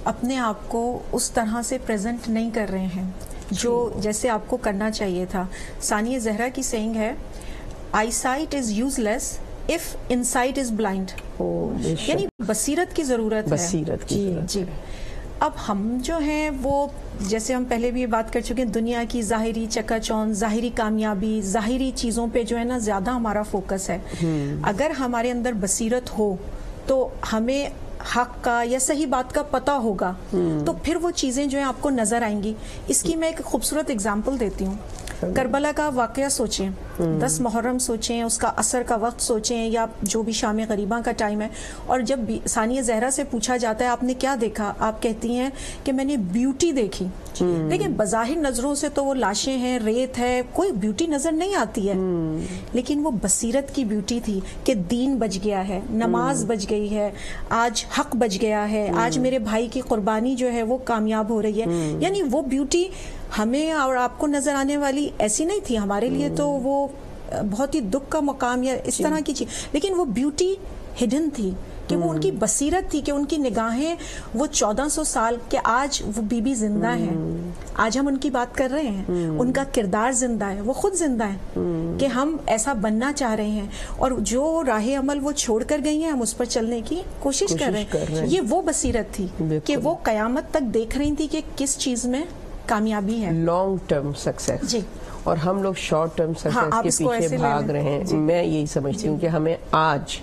اپنے آپ کو اس طرح سے پریزنٹ نہیں کر رہے ہیں جو جیسے آپ کو کرنا چاہیے تھا. ثانیہ زہرا کی سینگ ہے eyesight is useless if insight is blind. یعنی بصیرت کی ضرورت ہے. بصیرت کی ضرورت. جی. اب ہم جو ہیں وہ جیسے ہم پہلے بھی یہ بات کر چکے ہیں, دنیا کی ظاہری چکا چوند, ظاہری کامیابی, ظاہری چیزوں پہ جو ہے نا زیادہ ہمارا فوکس ہے. اگر ہمارے اندر بصیرت ہو تو ہمیں حق کا یا صحیح بات کا پتہ ہوگا, تو پھر وہ چیزیں جو ہیں آپ کو نظر آئیں گی. اس کی میں ایک خوبصورت اگزامپل دیتی ہوں. کربلا کا واقعہ سوچیں, 10 محرم سوچیں, اس کا اثر کا وقت سوچیں, یا جو بھی شام غریباں کا ٹائم ہے, اور جب ثانیہ زہرا سے پوچھا جاتا ہے آپ نے کیا دیکھا, آپ کہتی ہیں کہ میں نے بیوٹی دیکھی. لیکن بظاہر نظروں سے تو وہ لاشیں ہیں, ریت ہے, کوئی بیوٹی نظر نہیں آتی ہے, لیکن وہ بصیرت کی بیوٹی تھی کہ دین بچ گیا ہے, نماز بچ گئی ہے, آج حق بچ گیا ہے, آج میرے بھائی کی قربانی جو ہے وہ کامیاب ہو رہی ہے. یعنی وہ بیوٹی ہمیں اور آپ کو نظر آنے والی ایسی نہیں تھی, ہمارے لیے تو وہ بہت ہی دکھ کا مقام یا اس طرح کی چیز, لیکن وہ بیوٹی ہڈن تھی کہ وہ ان کی بصیرت تھی کہ ان کی نگاہیں وہ 1400 سال کہ آج وہ بی بی زندہ ہیں, آج ہم ان کی بات کر رہے ہیں, ان کا کردار زندہ ہے, وہ خود زندہ ہے کہ ہم ایسا بننا چاہ رہے ہیں, اور جو راہ عمل وہ چھوڑ کر گئی ہیں ہم اس پر چلنے کی کوشش کر رہے ہیں. یہ وہ بصیرت تھی کہ وہ قیامت تک دیکھ رہی تھی کہ کس چیز میں کامیابی ہے, لانگ ٹرم سکسیس. جی. اور ہم لوگ شارٹ ٹرم سکسیس کے پیچھے بھاگ رہے ہیں. میں یہی سمجھتی ہوں کہ ہمیں آج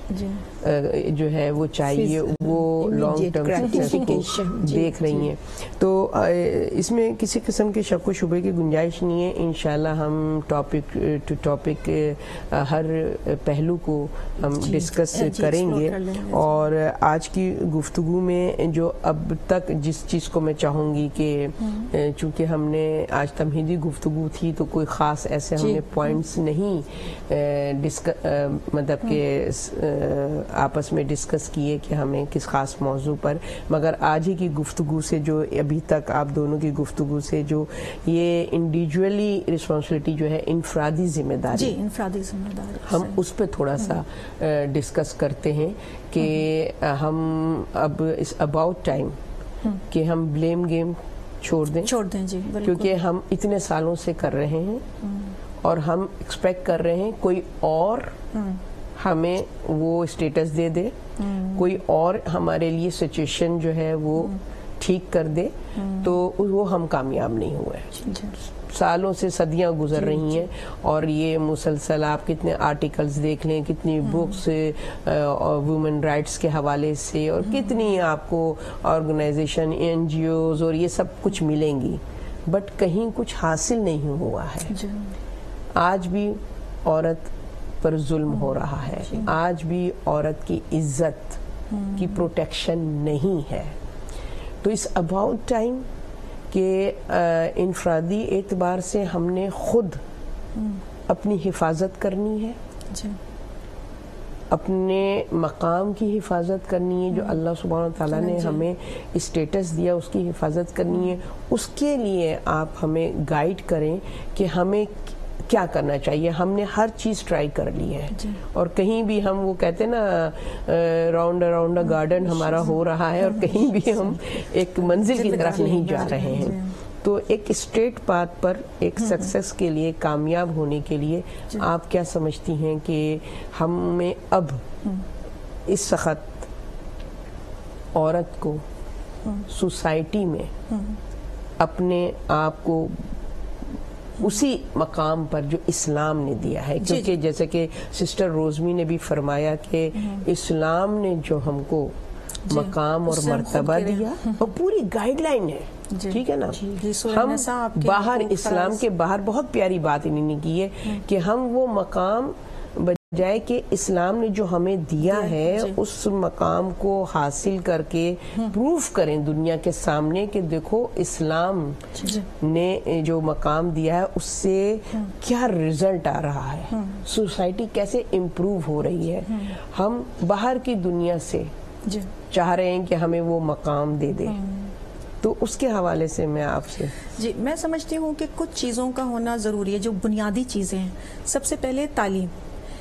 جو ہے وہ چاہیے, وہ لانگ ٹرم سکسیس کو دیکھ رہی ہیں. تو اس میں کسی قسم کے شک و شبے کی گنجائش نہیں ہے. انشاءاللہ ہم ٹاپک ٹو ٹاپک ہر پہلو کو ہم ڈسکس کریں گے. اور آج کی گفتگو میں جو اب تک جس چیز کو میں چاہوں گی کہ چونکہ ہم نے آج تمہیدی گفتگو تھی تو کوئی خاص ایسے ہم نے پوائنٹس نہیں مطلب کہ آپس میں ڈسکس کیے کہ ہمیں کس خاص موضوع پر, مگر آج ہی کی گفتگو سے جو ابھی تک آپ دونوں کی گفتگو سے جو یہ انڈیویجولی رسپانسبلٹی جو ہے, انفرادی ذمہ داری, انفرادی ذمہ داری, ہم اس پہ تھوڑا سا ڈسکس کرتے ہیں کہ ہم اب اس اباؤٹ ٹائم کہ ہم بلیم گیم چھوڑ دیں. جی, کیونکہ ہم اتنے سالوں سے کر رہے ہیں اور ہم ایکسپیکٹ کر رہے ہیں کوئی اور ہمیں وہ اسٹیٹس دے دے, کوئی اور ہمارے لیے سچویشن جو ہے وہ ٹھیک کر دے, تو وہ ہم کامیاب نہیں ہوئے. سالوں سے صدیاں گزر رہی ہیں اور یہ مسلسل آپ کتنے آرٹیکلز دیکھ لیں, کتنی بکس وومن رائٹس کے حوالے سے, اور کتنی آپ کو آرگنائزیشن, NGOs اور یہ سب کچھ ملیں گی, بٹ کہیں کچھ حاصل نہیں ہوا ہے. آج بھی عورت پر ظلم ہو رہا ہے, آج بھی عورت کی عزت کی پروٹیکشن نہیں ہے. تو اس اباؤٹ ٹائم کہ انفرادی اعتبار سے ہم نے خود اپنی حفاظت کرنی ہے, اپنے مقام کی حفاظت کرنی ہے, جو اللہ سبحانہ وتعالیٰ نے ہمیں اسٹیٹس دیا اس کی حفاظت کرنی ہے. اس کے لیے آپ ہمیں گائیڈ کریں کہ ہمیں کیا کرنا چاہیے. ہم نے ہر چیز ٹرائی کر لی ہے اور کہیں بھی ہم وہ کہتے ہیں نا راؤنڈ اراؤنڈ اے گارڈن ہمارا ہو رہا ہے اور کہیں بھی ہم ایک منزل کی طرف نہیں جا رہے ہیں. تو ایک اسٹریٹ پاتھ پر ایک سکسیس کے لیے, کامیاب ہونے کے لیے آپ کیا سمجھتی ہیں کہ ہمیں اب اس وقت عورت کو سوسائٹی میں اپنے آپ کو اسی مقام پر جو اسلام نے دیا ہے, کیونکہ جیسے کہ سسٹر روزمی نے بھی فرمایا کہ اسلام نے جو ہم کو مقام اور مرتبہ دیا اور پوری گائیڈ لائن ہے, ٹھیک ہے نا. ہم باہر اسلام کے باہر بہت پیاری بات انہوں نے کی ہے کہ ہم وہ مقام بجائے کہ اسلام نے جو ہمیں دیا ہے اس مقام کو حاصل کر کے پروف کریں دنیا کے سامنے کہ دیکھو اسلام نے جو مقام دیا ہے اس سے کیا رزلٹ آ رہا ہے, سوسائٹی کیسے امپروو ہو رہی ہے. ہم باہر کی دنیا سے چاہ رہے ہیں کہ ہمیں وہ مقام دے دے. تو اس کے حوالے سے میں آپ سے میں سمجھتی ہوں کہ کچھ چیزوں کا ہونا ضروری ہے جو بنیادی چیزیں ہیں. سب سے پہلے تعلیم,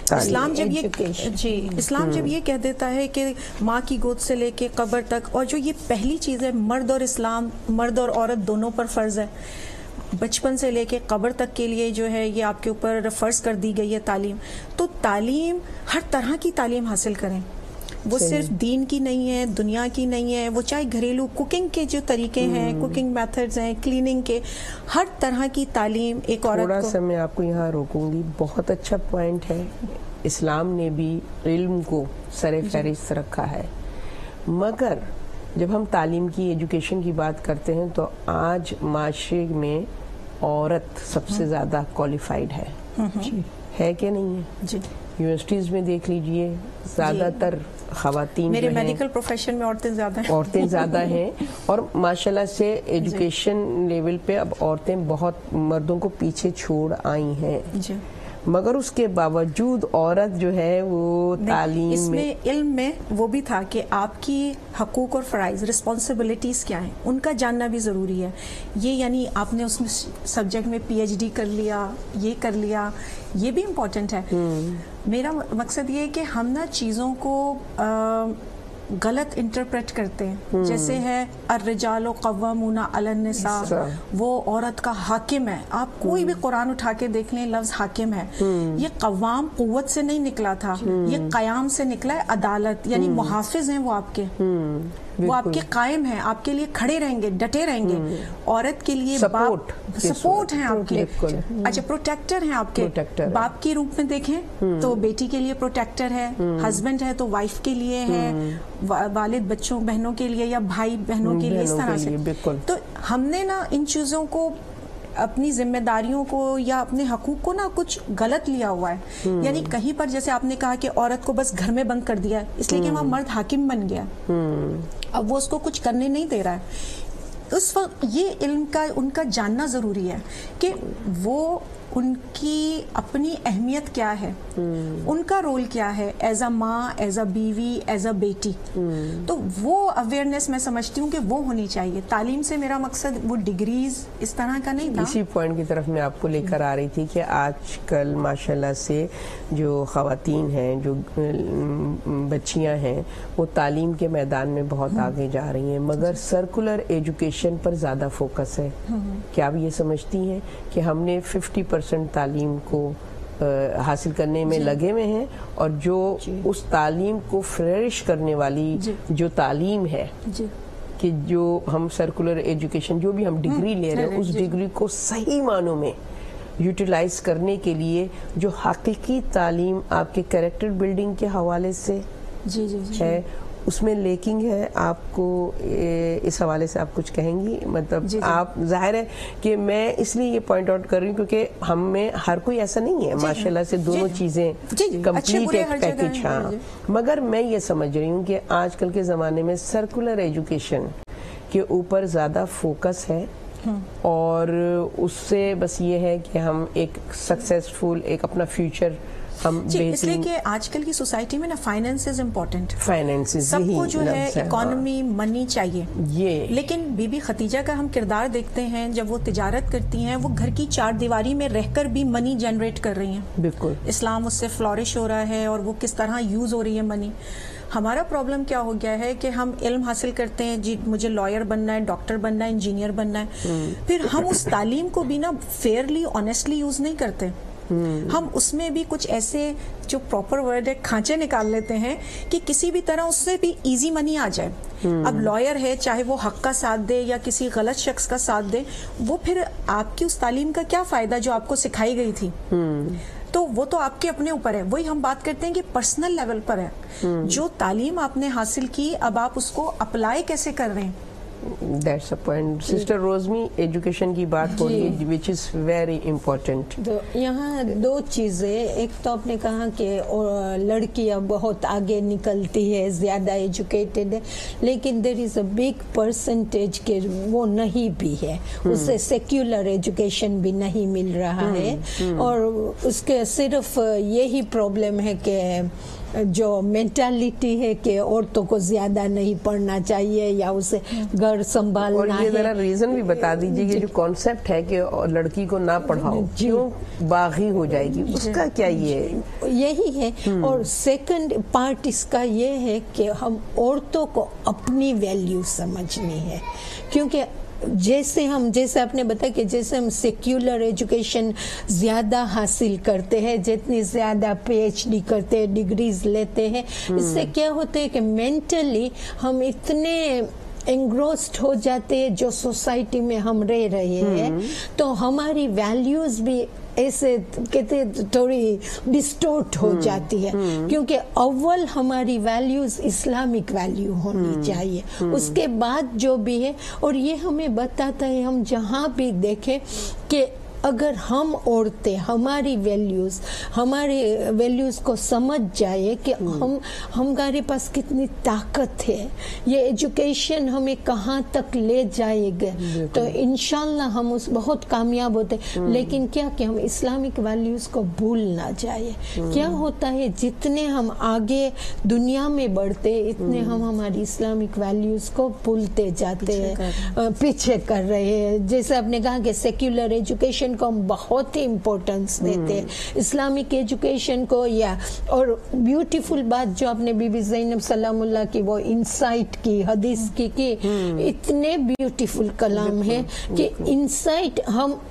اسلام جب اسلام جب یہ کہہ دیتا ہے کہ ماں کی گود سے لے کے قبر تک، اور جو یہ پہلی چیز ہے مرد اور عورت دونوں پر فرض ہے، بچپن سے لے کے قبر تک کے لیے جو ہے یہ آپ کے اوپر فرض کر دی گئی ہے تعلیم. تو تعلیم ہر طرح کی تعلیم حاصل کریں، وہ صرف دین کی نہیں ہے، دنیا کی نہیں ہے، وہ چاہے گھریلو کوکنگ کے جو طریقے ہیں، کوکنگ میتھڈز ہیں، کلیننگ کے، ہر طرح کی تعلیم ایک عورت کو. تھوڑا سا میں آپ کو یہاں روکوں گی، بہت اچھا پوائنٹ ہے. اسلام نے بھی علم کو سر فہرست رکھا ہے، مگر جب ہم تعلیم کی، ایجوکیشن کی بات کرتے ہیں تو آج معاشرے میں عورت سب سے زیادہ کوالیفائڈ ہے کہ نہیں ہے؟ جی یونیورسٹیز میں دیکھ لیجئے، زیادہ تر خواتین، میرے میڈیکل پروفیشن میں عورتیں زیادہ ہیں اور ماشاءاللہ سے ایجوکیشن لیول پہ اب عورتیں بہت مردوں کو پیچھے چھوڑ آئی ہیں. مگر اس کے باوجود عورت جو ہے وہ تعلیم اس میں علم میں وہ بھی تھا کہ آپ کی حقوق اور فرائض، رسپانسبلٹیز کیا ہیں، ان کا جاننا بھی ضروری ہے. یہ یعنی آپ نے اس میں سبجیکٹ میں PhD کر لیا، یہ کر لیا، یہ بھی امپورٹنٹ ہے. میرا مقصد یہ ہے کہ ہم نا چیزوں کو غلط انٹرپریٹ کرتے ہیں. جیسے ہے الرجال قوامون علی النساء، وہ عورت کا حاکم ہے. آپ کوئی بھی قرآن اٹھا کے دیکھ لیں، لفظ حاکم ہے. یہ قوام قوت سے نہیں نکلا تھا، یہ قیام سے نکلا ہے، عدالت، یعنی محافظ ہیں وہ آپ کے، وہ آپ کے قائم ہیں، آپ کے لیے کھڑے رہیں گے، ڈٹے رہیں گے. عورت کے لیے سپورٹ ہیں آپ کے، اچھا پروٹیکٹر ہیں آپ کے. باپ کے روپ میں دیکھیں تو بیٹی کے لیے پروٹیکٹر ہے، ہسبینڈ ہے تو وائف کے لیے ہے، والد بچوں بہنوں کے لیے یا بھائی بہنوں کے لیے، اس طرح سے. تو ہم نے نا ان چیزوں کو، اپنی ذمہ داریوں کو یا اپنے حقوق کو نا کچھ غلط لیا ہوا ہے. یعنی کہیں پر جیسے آپ نے کہا کہ عورت کو بس گھر میں بند کر دیا اس لیے کہ وہاں مرد حاکم بن گیا، اب وہ اس کو کچھ کرنے نہیں دے رہا ہے. اس وقت یہ علم کا ان کا جاننا ضروری ہے کہ وہ ان کی اپنی اہمیت کیا ہے، ان کا رول کیا ہے ایز اے ماں، ایز اے بیوی، ایز اے بیٹی. تو وہ اویئرنیس میں سمجھتی ہوں کہ وہ ہونی چاہیے. تعلیم سے میرا مقصد وہ ڈگریز اس طرح کا نہیں تھا. اسی پوائنٹ کی طرف میں آپ کو لے کر آ رہی تھی کہ آج کل ماشاءاللہ سے جو خواتین ہیں، جو بچیاں ہیں، وہ تعلیم کے میدان میں بہت آگے جا رہی ہیں، مگر سرکولر ایجوکیشن پر زیادہ فوکس ہے. کیا آپ یہ سمجھتی ہیں کہ ہم نے 50% تعلیم کو حاصل کرنے میں لگے ہوئے ہیں، اور جو اس تعلیم کو فلرش کرنے والی جو تعلیم ہے، کہ جو ہم سرکولر ایجوکیشن جو بھی ہم ڈگری لے رہے ہیں، اس ڈگری کو صحیح معنوں میں یوٹیلائز کرنے کے لیے جو حقیقی تعلیم آپ کے کریکٹر بلڈنگ کے حوالے سے ہے، اس میں لیکنگ ہے. آپ کو اس حوالے سے آپ کچھ کہیں گی؟ مطلب آپ، ظاہر ہے کہ میں اس لیے یہ پوائنٹ آؤٹ کر رہی ہوں کیونکہ ہم میں ہر کوئی ایسا نہیں ہے ماشاءاللہ سے دونوں چیزیں کمپلیٹ ایک پیکج. ہاں، مگر میں یہ سمجھ رہی ہوں کہ آج کل کے زمانے میں سرکولر ایجوکیشن کے اوپر زیادہ فوکس ہے، اور اس سے بس یہ ہے کہ ہم ایک سکسیسفل ایک اپنا فیوچر اس لیے کہ آج کل کی سوسائٹی میں نا فائنینس از امپورٹنٹ. سب کو جو ہے اکانومی، منی چاہیے. لیکن بی بی خدیجہ کا ہم کردار دیکھتے ہیں، جب وہ تجارت کرتی ہیں، وہ گھر کی 4 دیواری میں رہ کر بھی منی جنریٹ کر رہی ہیں. بالکل اسلام اس سے فلورش ہو رہا ہے، اور وہ کس طرح یوز ہو رہی ہے منی. ہمارا پرابلم کیا ہو گیا ہے کہ ہم علم حاصل کرتے ہیں، جی مجھے لائر بننا ہے، ڈاکٹر بننا ہے، انجینئر بننا ہے، پھر ہم اس تعلیم کو بھی نا فیئرلی، آنیسٹلی یوز نہیں کرتے. ہم اس میں بھی کچھ ایسے جو پراپر ورڈ ہے کھانچے نکال لیتے ہیں کہ کسی بھی طرح اس سے بھی ایزی منی آ جائے. اب لائر ہے، چاہے وہ حق کا ساتھ دے یا کسی غلط شخص کا ساتھ دے، وہ پھر آپ کی اس تعلیم کا کیا فائدہ جو آپ کو سکھائی گئی تھی. تو وہ تو آپ کے اپنے اوپر ہے. وہی ہم بات کرتے ہیں کہ پرسنل لیول پر ہے، جو تعلیم آپ نے حاصل کی اب آپ اس کو اپلائی کیسے کر رہے ہیں. That's a point. سسٹر روزمی ایجوکیشن کی بات ہو رہی ہے which is very important. یہاں 2 چیزیں، ایک تو آپ نے کہا کہ لڑکیاں بہت آگے نکلتی ہے، زیادہ ایجوکیٹڈ ہے، لیکن there is a big percentage کہ وہ نہیں بھی ہے، اسے سیکولر ایجوکیشن بھی نہیں مل رہا ہے. اور اس کے صرف یہی پرابلم ہے کہ जो मेंटालिटी है कि औरतों को ज्यादा नहीं पढ़ना चाहिए या उसे घर संभालना और ये है। जरा रीजन भी बता दीजिए कि जो कॉन्सेप्ट है कि लड़की को ना पढ़ाओ क्यों बागी हो जाएगी, उसका क्या ये है? यही है। और सेकंड पार्ट इसका ये है कि हम औरतों को अपनी वैल्यू समझनी है, क्योंकि जैसे आपने बताया कि जैसे हम सेक्युलर एजुकेशन ज्यादा हासिल करते हैं, जितनी ज्यादा पीएचडी करते हैं, डिग्रीज लेते हैं, इससे क्या होता है कि मेंटली हम इतने एंग्रोस्ड हो जाते हैं जो सोसाइटी में हम रह रहे हैं, तो हमारी वैल्यूज भी ऐसे कहते थोड़ी डिस्टोर्ट हो जाती है, क्योंकि अव्वल हमारी वैल्यूज इस्लामिक वैल्यू होनी चाहिए, उसके बाद जो भी है। और ये हमें बताता है, हम जहाँ भी देखें कि अगर हम औरतें हमारी वैल्यूज को समझ जाए कि हमारे पास कितनी ताकत है, ये एजुकेशन हमें कहाँ तक ले जाएगा, तो इंशाल्लाह हम उस बहुत कामयाब होते। लेकिन क्या कि हम इस्लामिक वैल्यूज को भूल ना जाए। क्या होता है, जितने हम आगे दुनिया में बढ़ते इतने हम हमारी इस्लामिक वैल्यूज को भूलते जाते हैं, पीछे कर रहे हैं। जैसे आपने कहा कि सेक्युलर एजुकेशन को हम बहुत ही इम्पोर्टेंस देते हैं, इस्लामिक एजुकेशन को। या और ब्यूटीफुल बात जो आपने बीबी ज़ैनब सलामुल्लाह की वो इंसाइट की हदीस की इतने ब्यूटीफुल कलाम है कि इंसाइट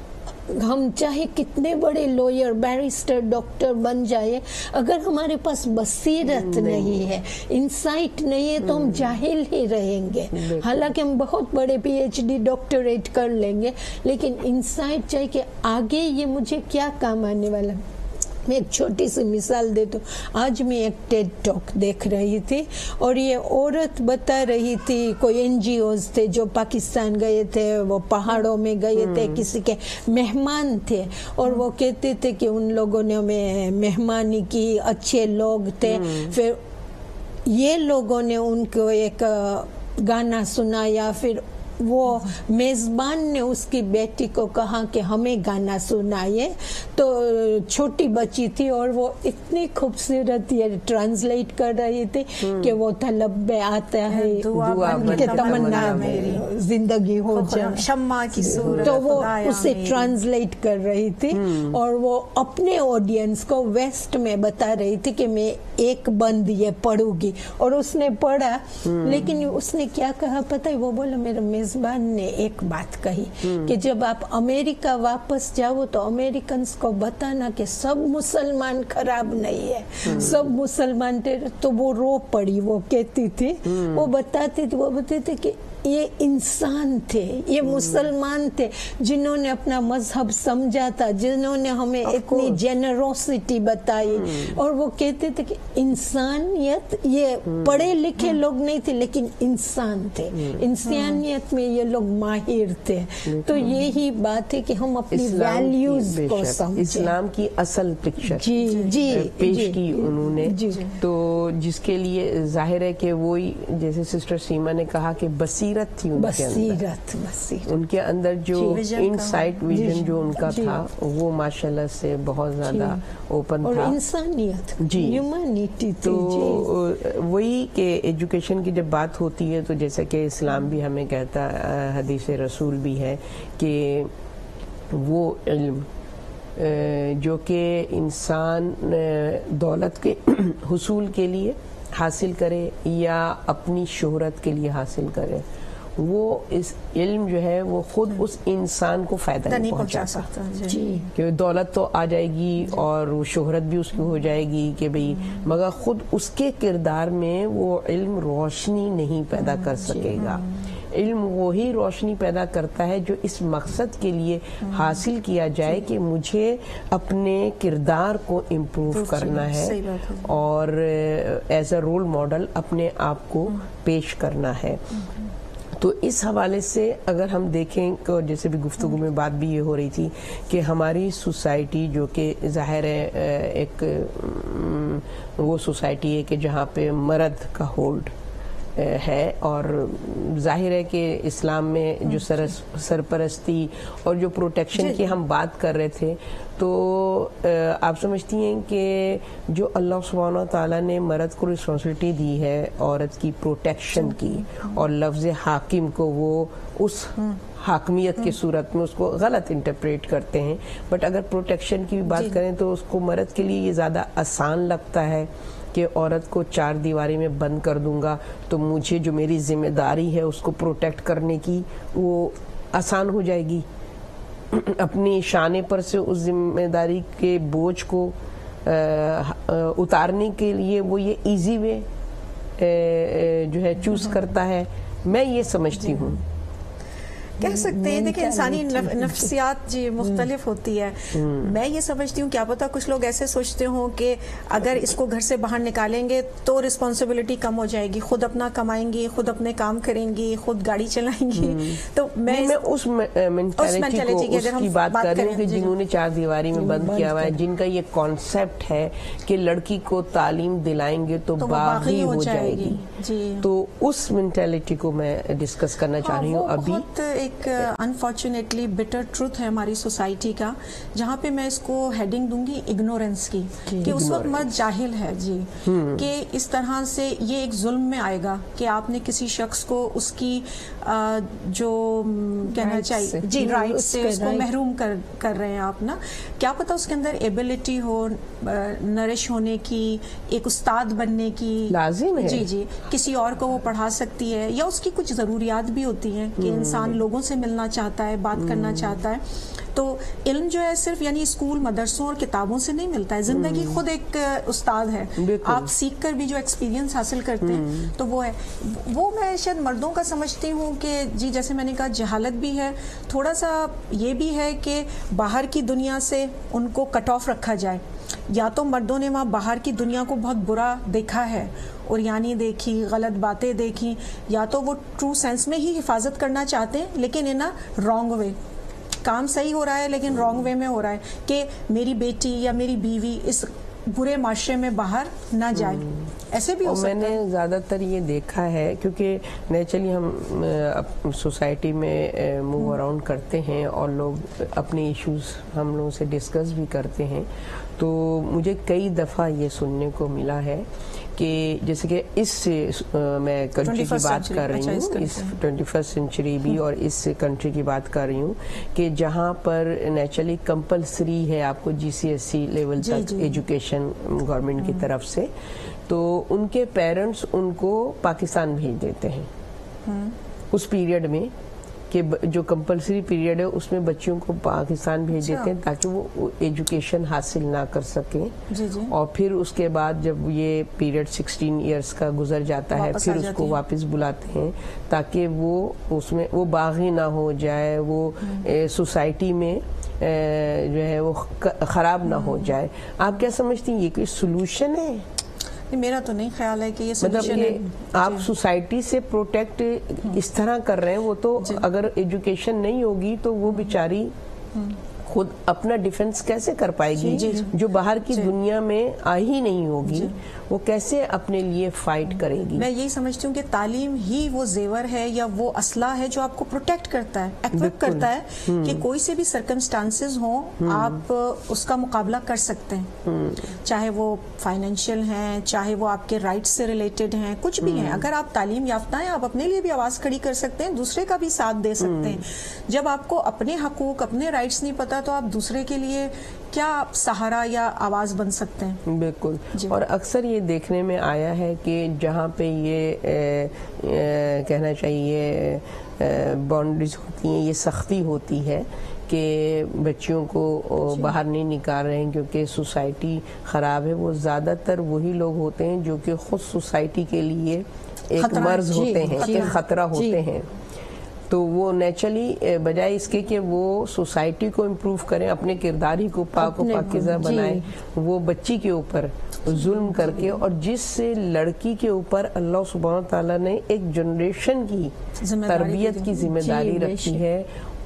हम चाहे कितने बड़े लॉयर, बैरिस्टर, डॉक्टर बन जाए, अगर हमारे पास बसीरत नहीं है, इंसाइट नहीं है, तो हम जाहिल ही रहेंगे। हालांकि हम बहुत बड़े पीएचडी डॉक्टरेट कर लेंगे, लेकिन इंसाइट चाहिए कि आगे ये मुझे क्या काम आने वाला है। मैं एक छोटी सी मिसाल देता हूँ। आज मैं एक टेड टॉक देख रही थी और ये औरत बता रही थी, कोई एनजीओज थे जो पाकिस्तान गए थे, वो पहाड़ों में गए थे, किसी के मेहमान थे, और वो कहते थे कि उन लोगों ने हमें मेहमानी की, अच्छे लोग थे। फिर ये लोगों ने उनको एक गाना सुनाया, फिर वो मेजबान ने उसकी बेटी को कहा कि हमें गाना सुनाइए। तो छोटी बच्ची थी और वो इतनी खूबसूरत ये ट्रांसलेट कर रही थी कि वो तलब में आता है दुआ के तमन्ना जिंदगी हो जाए, शम्मा की सूरत, तो वो उसे ट्रांसलेट कर रही थी और वो अपने ऑडियंस को वेस्ट में बता रही थी कि मैं एक बंद ये पढ़ूंगी, और उसने पढ़ा। लेकिन उसने क्या कहा पता है, वो बोला मेरे मेजबान ने एक बात कही कि जब आप अमेरिका वापस जाओ तो अमेरिकन्स को बताना कि सब मुसलमान खराब नहीं है, सब मुसलमान थे। तो वो रो पड़ी, वो कहती थी, वो बताती थी, वो बताती थी कि ये इंसान थे, ये मुसलमान थे जिन्होंने अपना मजहब समझा था, जिन्होंने हमें इतनी जेनरोसिटी बताई। और वो कहते थे कि इंसानियत, ये पढ़े लिखे लोग नहीं थे लेकिन इंसान थे, इंसानियत में ये लोग माहिर थे। तो यही बात है कि हम अपनी वैल्यूज को समझें। इस्लाम की असल पिक्चर पेश की उन्होंने, तो जिसके लिए जाहिर है कि वही जैसे सिस्टर सीमा ने कहा कि बसीरत थी उनके अंदर, उनके अंदर जो इनसाइट विजन जो उनका था वो माशाल्लाह से बहुत ज्यादा ओपन था, और इंसानियत, ह्यूमैनिटी। तो वही कि एजुकेशन की जब बात होती है तो जैसा कि इस्लाम भी हमें कहता, हदीस रसूल भी है कि वो इल्म जो कि इंसान दौलत के हुसूल के लिए हासिल करे या अपनी शोहरत के लिए हासिल करे, वो इस इल्म जो है वो खुद उस इंसान को फायदा नहीं पहुंचा सकता। कि दौलत तो आ जाएगी और वो शोहरत भी उसकी हो जाएगी कि भाई, मगर खुद उसके किरदार में वो इल्म रोशनी नहीं पैदा कर सकेगा। इल्म वही रोशनी पैदा करता है जो इस मकसद के लिए हासिल किया जाए कि मुझे अपने किरदार को इम्प्रूव करना है और एज अ रोल मॉडल अपने आप को पेश करना है। तो इस हवाले से अगर हम देखें तो जैसे भी गुफ्तगू में बात भी ये हो रही थी कि हमारी सोसाइटी जो कि ज़ाहिर है एक वो सोसाइटी है कि जहाँ पे मर्द का होल्ड ہے. اور ظاہر ہے کہ اسلام میں جو سرپرستی اور جو پروٹیکشن کی ہم بات کر رہے تھے, تو آپ سمجھتی ہیں کہ جو اللہ سبحانہ و تعالیٰ نے مرد کو رسپانسبلٹی دی ہے عورت کی پروٹیکشن کی, اور لفظ حاکم کو وہ اس حاکمیت کی صورت میں اس کو غلط انٹرپریٹ کرتے ہیں, بٹ اگر پروٹیکشن کی بات کریں تو اس کو مرد کے لیے یہ زیادہ آسان لگتا ہے کہ عورت کو 4 دیواری میں بند کر دوں گا تو مجھے جو میری ذمہ داری ہے اس کو پروٹیکٹ کرنے کی وہ آسان ہو جائے گی. اپنی شانے پر سے اس ذمہ داری کے بوجھ کو اتارنے کے لیے وہ یہ ایزی وے جو ہے چوز کرتا ہے. میں یہ سمجھتی ہوں. کہہ سکتے ہیں دیکھیں انسانی نفسیات جی مختلف ہوتی ہے. میں یہ سمجھتی ہوں کیا پتہ کچھ لوگ ایسے سوچتے ہوں کہ اگر اس کو گھر سے باہر نکالیں گے تو رسپانسبلٹی کم ہو جائے گی, خود اپنا کمائیں گی, خود اپنے کام کریں گی, خود گاڑی چلائیں گی. تو میں اس مینٹالٹی کی بات کر رہی ہوں کہ جنہوں نے 4 دیواری میں بند کیا ہوا ہے, جن کا یہ کانسیپٹ ہے کہ لڑکی کو تعلیم دلائیں گے تو باغی ہو جائے گی. تو اس مینٹالٹی کو میں ڈسکس کرنا چاہ رہی ہوں. ابھی ایک انفارچونیٹلی بٹر ٹروتھ ہے ہماری سوسائٹی کا, جہاں پہ میں اس کو ہیڈنگ دوں گی اگنورینس کی, کہ اس وقت مرد جاہل ہے جی, کہ اس طرح سے یہ ایک ظلم میں آئے گا کہ آپ نے کسی شخص کو اس کی جو کہنا چاہیے جی رائٹ سے اس کو محروم کر رہے ہیں آپ نا. کیا پتہ اس کے اندر ایبلٹی ہو نرش ہونے کی, ایک استاد بننے کی, لازم ہے جی کسی اور کو وہ پڑھا سکتی ہے, یا اس کی کچھ ضروریات بھی ہوتی ہیں کہ انسان لوگوں سے ملنا چاہتا ہے, بات کرنا چاہتا ہے. تو علم جو ہے صرف یعنی اسکول مدرسوں اور کتابوں سے نہیں ملتا ہے, زندگی خود ایک استاد ہے. آپ سیکھ کر بھی جو ایکسپیرینس حاصل کرتے ہیں تو وہ ہے. وہ میں شاید مردوں کا سمجھتی ہوں کہ جی جیسے میں نے کہا جہالت بھی ہے, تھوڑا سا یہ بھی ہے کہ باہر کی دنیا سے ان کو کٹ آف رکھا جائے. یا تو مردوں نے وہاں باہر کی دنیا کو بہت برا دیکھا ہے اور یعنی دیکھی, غلط باتیں دیکھی, یا تو وہ ٹرو سینس میں ہی حفاظت کرنا چاہتے ہیں لیکن ان اے رانگ وے. کام صحیح ہو رہا ہے لیکن رانگ وے میں ہو رہا ہے کہ میری بیٹی یا میری بیوی اس برے معاشرے میں باہر نہ جائے. ایسے بھی ہو سکتا ہے. میں نے زیادہ تر یہ دیکھا ہے کیونکہ نیچرلی ہم سوسائٹی میں موو اراؤنڈ کرتے ہیں اور لوگ اپنے ایشوز ہم لوگوں سے ڈسکس بھی کرتے ہیں, تو مجھے کئی دفعہ یہ سننے کو ملا ہے کہ جیسے کہ اس میں کنٹری کی بات کر رہی ہوں, اس 21st سینچری بھی, اور اس کنٹری کی بات کر رہی ہوں کہ جہاں پر نیچرلی کمپلسری ہے آپ کو GCSE لیول تک ایجوکیشن گورنمنٹ کی طرف سے, تو ان کے پیرنٹس ان کو پاکستان بھیج دیتے ہیں اس پیریڈ میں, کہ جو کمپلسری پیریڈ ہے اس میں بچیوں کو پاکستان بھیج دیتے ہیں تاکہ وہ ایجوکیشن حاصل نہ کر سکیں. اور پھر اس کے بعد جب یہ پیریڈ 16 ایئرس کا گزر جاتا ہے پھر اس کو واپس بلاتے ہیں تاکہ وہ اس میں وہ باغی نہ ہو جائے, وہ سوسائٹی میں جو ہے وہ خراب نہ ہو جائے. آپ کیا سمجھتی ہیں یہ کوئی سولوشن ہے؟ میرا تو نہیں خیال ہے کہ یہ سولوشن ہے. آپ سوسائٹی سے پروٹیکٹ اس طرح کر رہے ہیں, وہ تو اگر ایجوکیشن نہیں ہوگی تو وہ بیچاری خود اپنا ڈیفنس کیسے کر پائے گی؟ جو باہر کی دنیا میں آ ہی نہیں ہوگی وہ کیسے اپنے لیے فائٹ کرے گی؟ میں یہی سمجھتی ہوں کہ تعلیم ہی وہ زیور ہے یا وہ اسلحہ ہے جو آپ کو پروٹیکٹ کرتا ہے, ایکوپ کرتا ہے کہ کوئی سے بھی سرکمسٹانسز ہوں آپ اس کا مقابلہ کر سکتے ہیں, چاہے وہ فائنینشیل ہیں, چاہے وہ آپ کے رائٹس سے ریلیٹڈ ہیں, کچھ بھی ہیں. اگر آپ تعلیم یافتہ ہیں آپ اپنے لیے بھی آواز کھڑی کر سکتے ہیں, دوسرے کا بھی ساتھ دے سکتے ہیں. جب آپ کو اپنے حقوق اپنے رائٹس نہیں پتا تو آپ دوسرے کے لیے کیا سہارا یا آواز بن سکتے ہیں؟ بالکل. اور اکثر یہ دیکھنے میں آیا ہے کہ جہاں پہ یہ کہنا چاہیے باؤنڈریز ہوتی ہیں, یہ سختی ہوتی ہے کہ بچیوں کو باہر نہیں نکال رہے ہیں کیونکہ سوسائٹی خراب ہے, وہ زیادہ تر وہی لوگ ہوتے ہیں جو کہ خود سوسائٹی کے لیے ایک مرض ہوتے ہیں, ایک خطرہ ہوتے ہیں. تو وہ نیچرلی بجائے اس کے کہ وہ سوسائٹی کو امپروو کریں, اپنے کردار ہی کو پاک و پاکیزہ بنائیں, وہ بچی کے اوپر ظلم کر کے, اور جس سے لڑکی کے اوپر اللہ سبحانہ تعالیٰ نے ایک جنریشن کی تربیت کی ذمہ داری رکھی ہے,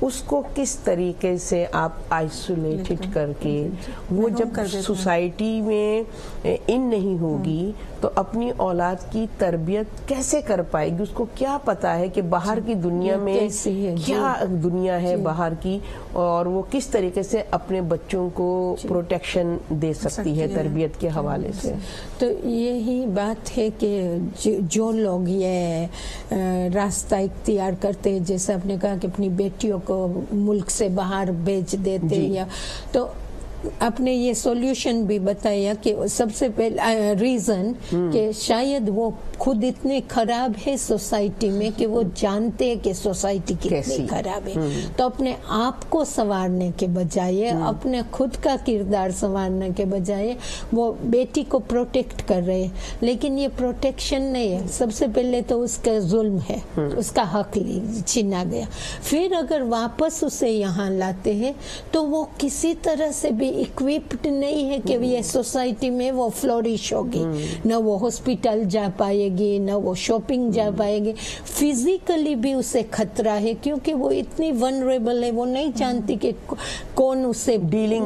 اس کو کس طریقے سے آپ آئسولیٹڈ کر کے وہ جب سوسائٹی میں ان نہیں ہوگی تو اپنی اولاد کی تربیت کیسے کر پائے گی؟ اس کو کیا پتا ہے کہ باہر کی دنیا میں کیا دنیا ہے باہر کی، اور وہ کس طریقے سے اپنے بچوں کو پروٹیکشن دے سکتی ہے تربیت کے حوالے سے؟ تو یہی بات ہے کہ جو لوگ یہ راستہ اختیار کرتے ہیں، جیسے آپ نے کہا کہ اپنی بیٹیوں کو ملک سے باہر بھیج دیتے یا تو آپ نے یہ سولوشن بھی بتایا کہ سب سے پہلا ریزن کہ شاید وہ خود اتنے خراب ہے سوسائٹی میں کہ وہ جانتے ہیں کہ سوسائٹی کتنی خراب ہے، تو اپنے آپ کو سنوارنے کے بجائے اپنے خود کا کردار سنوارنے کے بجائے وہ بیٹی کو پروٹیکٹ کر رہے ہیں، لیکن یہ پروٹیکشن نہیں ہے. سب سے پہلے تو اس کا ظلم ہے، اس کا حق چھینا گیا. پھر اگر واپس اسے یہاں لاتے ہیں تو وہ کسی طرح سے بھی اکوپڈ نہیں ہے کہ یہ سوسائٹی میں وہ فلورش ہوگی. نہ وہ ہاسپٹل جا پائے گی، نہ وہ شاپنگ جا پائے گی. فزیکلی بھی اسے خطرہ ہے کیونکہ وہ اتنی ونریبل ہے، وہ نہیں جانتی کہ کون اسے ڈیلنگ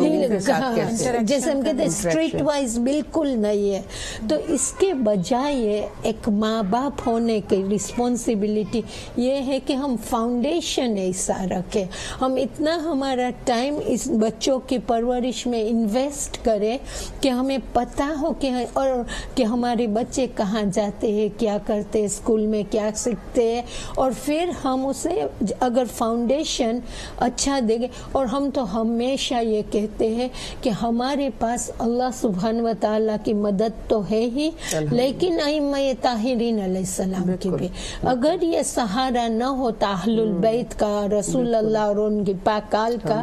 جیسے ہم کہتے ہیں اسٹریٹ وائز بالکل نہیں ہے. تو اس کے بجائے ایک ماں باپ ہونے کی رسپانسبلٹی یہ ہے کہ ہم فاؤنڈیشن ایسا رکھیں، ہم اتنا ہمارا ٹائم اس بچوں کی پرورش میں انویسٹ کرے کہ ہمیں پتا ہو کہ ہمارے بچے کہاں جاتے ہیں، کیا کرتے ہیں، اسکول میں کیا سیکھتے ہیں، اور پھر ہم اسے اگر فاؤنڈیشن اچھا دیں گے. اور ہم تو ہمیشہ یہ کہتے ہیں کہ ہمارے پاس اللہ سبحانہ و تعالیٰ کی مدد تو ہے ہی، لیکن ائمہ طاہرین علیہ السلام کی بھی. اگر یہ سہارا نہ ہوتا اہل البیت کا، رسول اللہ اور ان کی پاکال کا،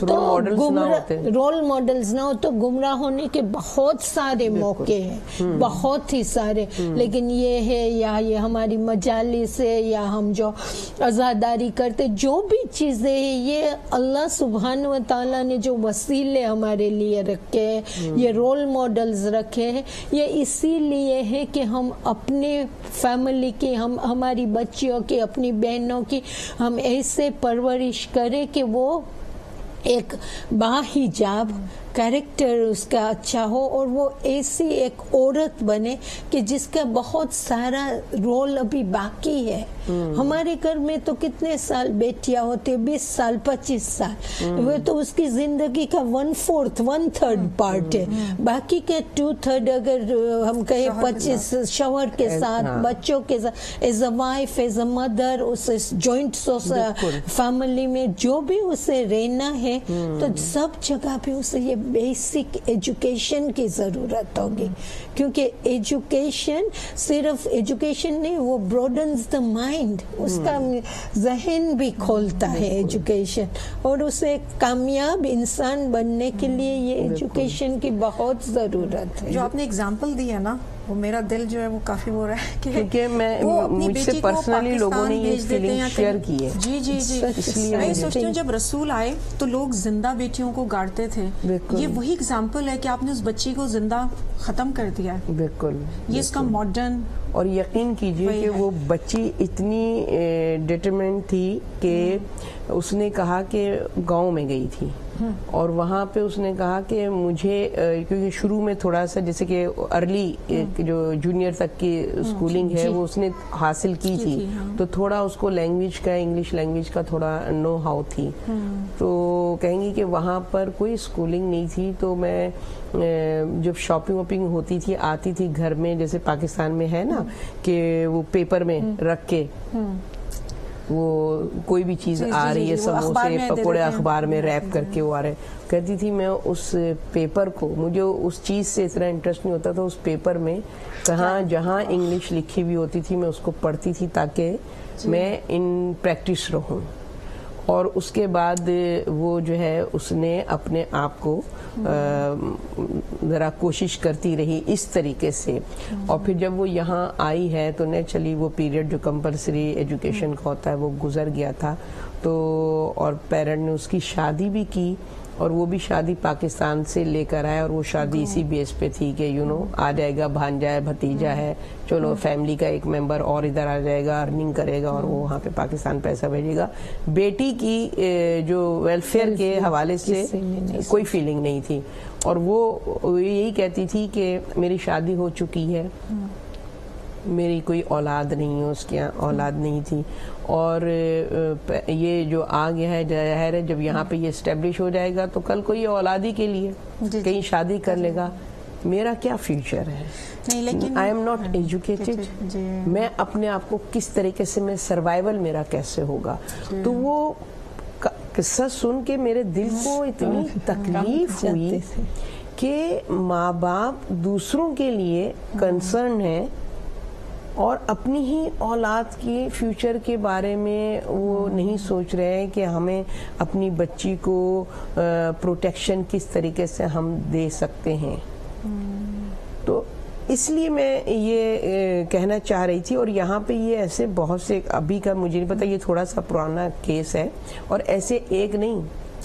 تو رول ماڈلز نہ ہو تو گمراہ ہونے کے بہت سارے موقع ہیں، بہت ہی سارے. لیکن یہ ہے یا یہ ہماری مجالس ہے یا ہم جو عزاداری کرتے، جو بھی چیزیں ہیں، یہ اللہ سبحانہ و تعالیٰ نے جو وسیلے ہمارے لیے رکھے ہیں، یہ رول ماڈلز رکھے ہیں، یہ اسی لیے ہے کہ ہم اپنے فیملی کی، ہماری بچیوں کی، اپنی بہنوں کی ہم ایسے پرورش کریں کہ وہ ایک باحجاب کیریکٹر اس کا اچھا ہو، اور وہ ایسی ایک عورت بنے کہ جس کا بہت سارا رول ابھی باقی ہے. ہمارے گھر میں تو کتنے سال بیٹیاں ہوتے، 20 سال 25 سال، وہ تو اس کی زندگی کا 1/4 1/3 پارٹ ہے. باقی کے 2/3 اگر ہم کہیں 25 شوہر کے ساتھ، بچوں کے ساتھ، as a wife, as a mother, اس جوائنٹ فیملی میں جو بھی اسے رہنا ہے، تو سب جگہ پہ اسے یہ بیسک ایجوکیشن کی ضرورت ہوگی. کیونکہ ایجوکیشن صرف ایجوکیشن نہیں، وہ براڈنز دا مائنڈ، اس کا ذہن بھی کھولتا ہے ایجوکیشن، اور اسے کامیاب انسان بننے کے لیے یہ ایجوکیشن کی بہت ضرورت ہے. جو آپ نے اگزامپل دی ہے نا، وہ میرا دل جو ہے وہ کافی ہو رہا ہے کیونکہ مجھ سے پرسنلی لوگوں نے یہ فیلنگ شیئر کی ہے. جی میں سوچتی ہوں جب رسول آئے تو لوگ زندہ بیٹیوں کو گاڑتے تھے، یہ وہی اگزامپل ہے کہ آپ نے اس بچی کو زندہ ختم کر دیا ہے. بالکل یہ اس کا ماڈرن، اور یقین کیجئے کہ وہ بچی اتنی ڈیٹرمنٹ تھی کہ اس نے کہا کہ گاؤں میں گئی تھی، اور وہاں پہ اس نے کہا کہ مجھے کیونکہ شروع میں تھوڑا سا جیسے کہ ارلی جو جونیئر تک کی اسکولنگ ہے وہ اس نے حاصل کی تھی، تو تھوڑا اس کو لینگویج کا، انگلش لینگویج کا تھوڑا نو ہاؤ تھی. تو کہیں گی کہ وہاں پر کوئی اسکولنگ نہیں تھی، تو میں جب شاپنگ واپنگ ہوتی تھی، آتی تھی گھر میں، جیسے پاکستان میں ہے نا کہ وہ پیپر میں رکھ کے وہ کوئی بھی چیز آ رہی ہے، سموسے پکوڑے اخبار میں ریپ کر کے وہ آ رہے، کہتی تھی میں اس پیپر کو، مجھے اس چیز سے اتنا انٹرسٹ نہیں ہوتا تھا، اس پیپر میں کہاں جہاں انگلش لکھی ہوئی ہوتی تھی میں اس کو پڑھتی تھی تاکہ میں ان پریکٹس رہوں. اور اس کے بعد وہ جو ہے اس نے اپنے آپ کو ذرا کوشش کرتی رہی اس طریقے سے. اور پھر جب وہ یہاں آئی ہے تو نیچرلی وہ پیریڈ جو کمپلسری ایجوکیشن کا ہوتا ہے وہ گزر گیا تھا، تو اور پیرنٹ نے اس کی شادی بھی کی، اور وہ بھی شادی پاکستان سے لے کر آئے اور وہ شادی اسی بیس پہ تھی کہ آ جائے گا بھانجا ہے بھتیجا ہے, چلو فیملی کا ایک ممبر اور ادھر آ جائے گا, ارننگ کرے گا اور وہ وہاں پہ پاکستان پیسہ بھیجے گا. بیٹی کی جو ویلفیئر کے حوالے سے کوئی فیلنگ نہیں تھی, اور وہ یہی کہتی تھی کہ میری شادی ہو چکی ہے, میری کوئی اولاد نہیں ہے, اس کی اولاد نہیں تھی, اور یہ جو آ گیا ہے ظاہر ہے جب یہاں پہ یہ اسٹیبلش ہو جائے گا تو کل کوئی اولادی کے لیے کہیں شادی کر لے گا, میرا کیا فیوچر ہے, آئی ایم ناٹ ایجوکیٹڈ, میں اپنے آپ کو کس طریقے سے میں سروائیول میرا کیسے ہوگا. تو وہ قصہ سن کے میرے دل کو اتنی تکلیف ہوئی کہ ماں باپ دوسروں کے لیے کنسرن ہے اور اپنی ہی اولاد کی فیوچر کے بارے میں وہ نہیں سوچ رہے ہیں کہ ہمیں اپنی بچی کو پروٹیکشن کس طریقے سے ہم دے سکتے ہیں. تو اس لیے میں یہ کہنا چاہ رہی تھی, اور یہاں پہ یہ ایسے بہت سے, ابھی کا مجھے نہیں پتا, یہ تھوڑا سا پرانا کیس ہے, اور ایسے ایک نہیں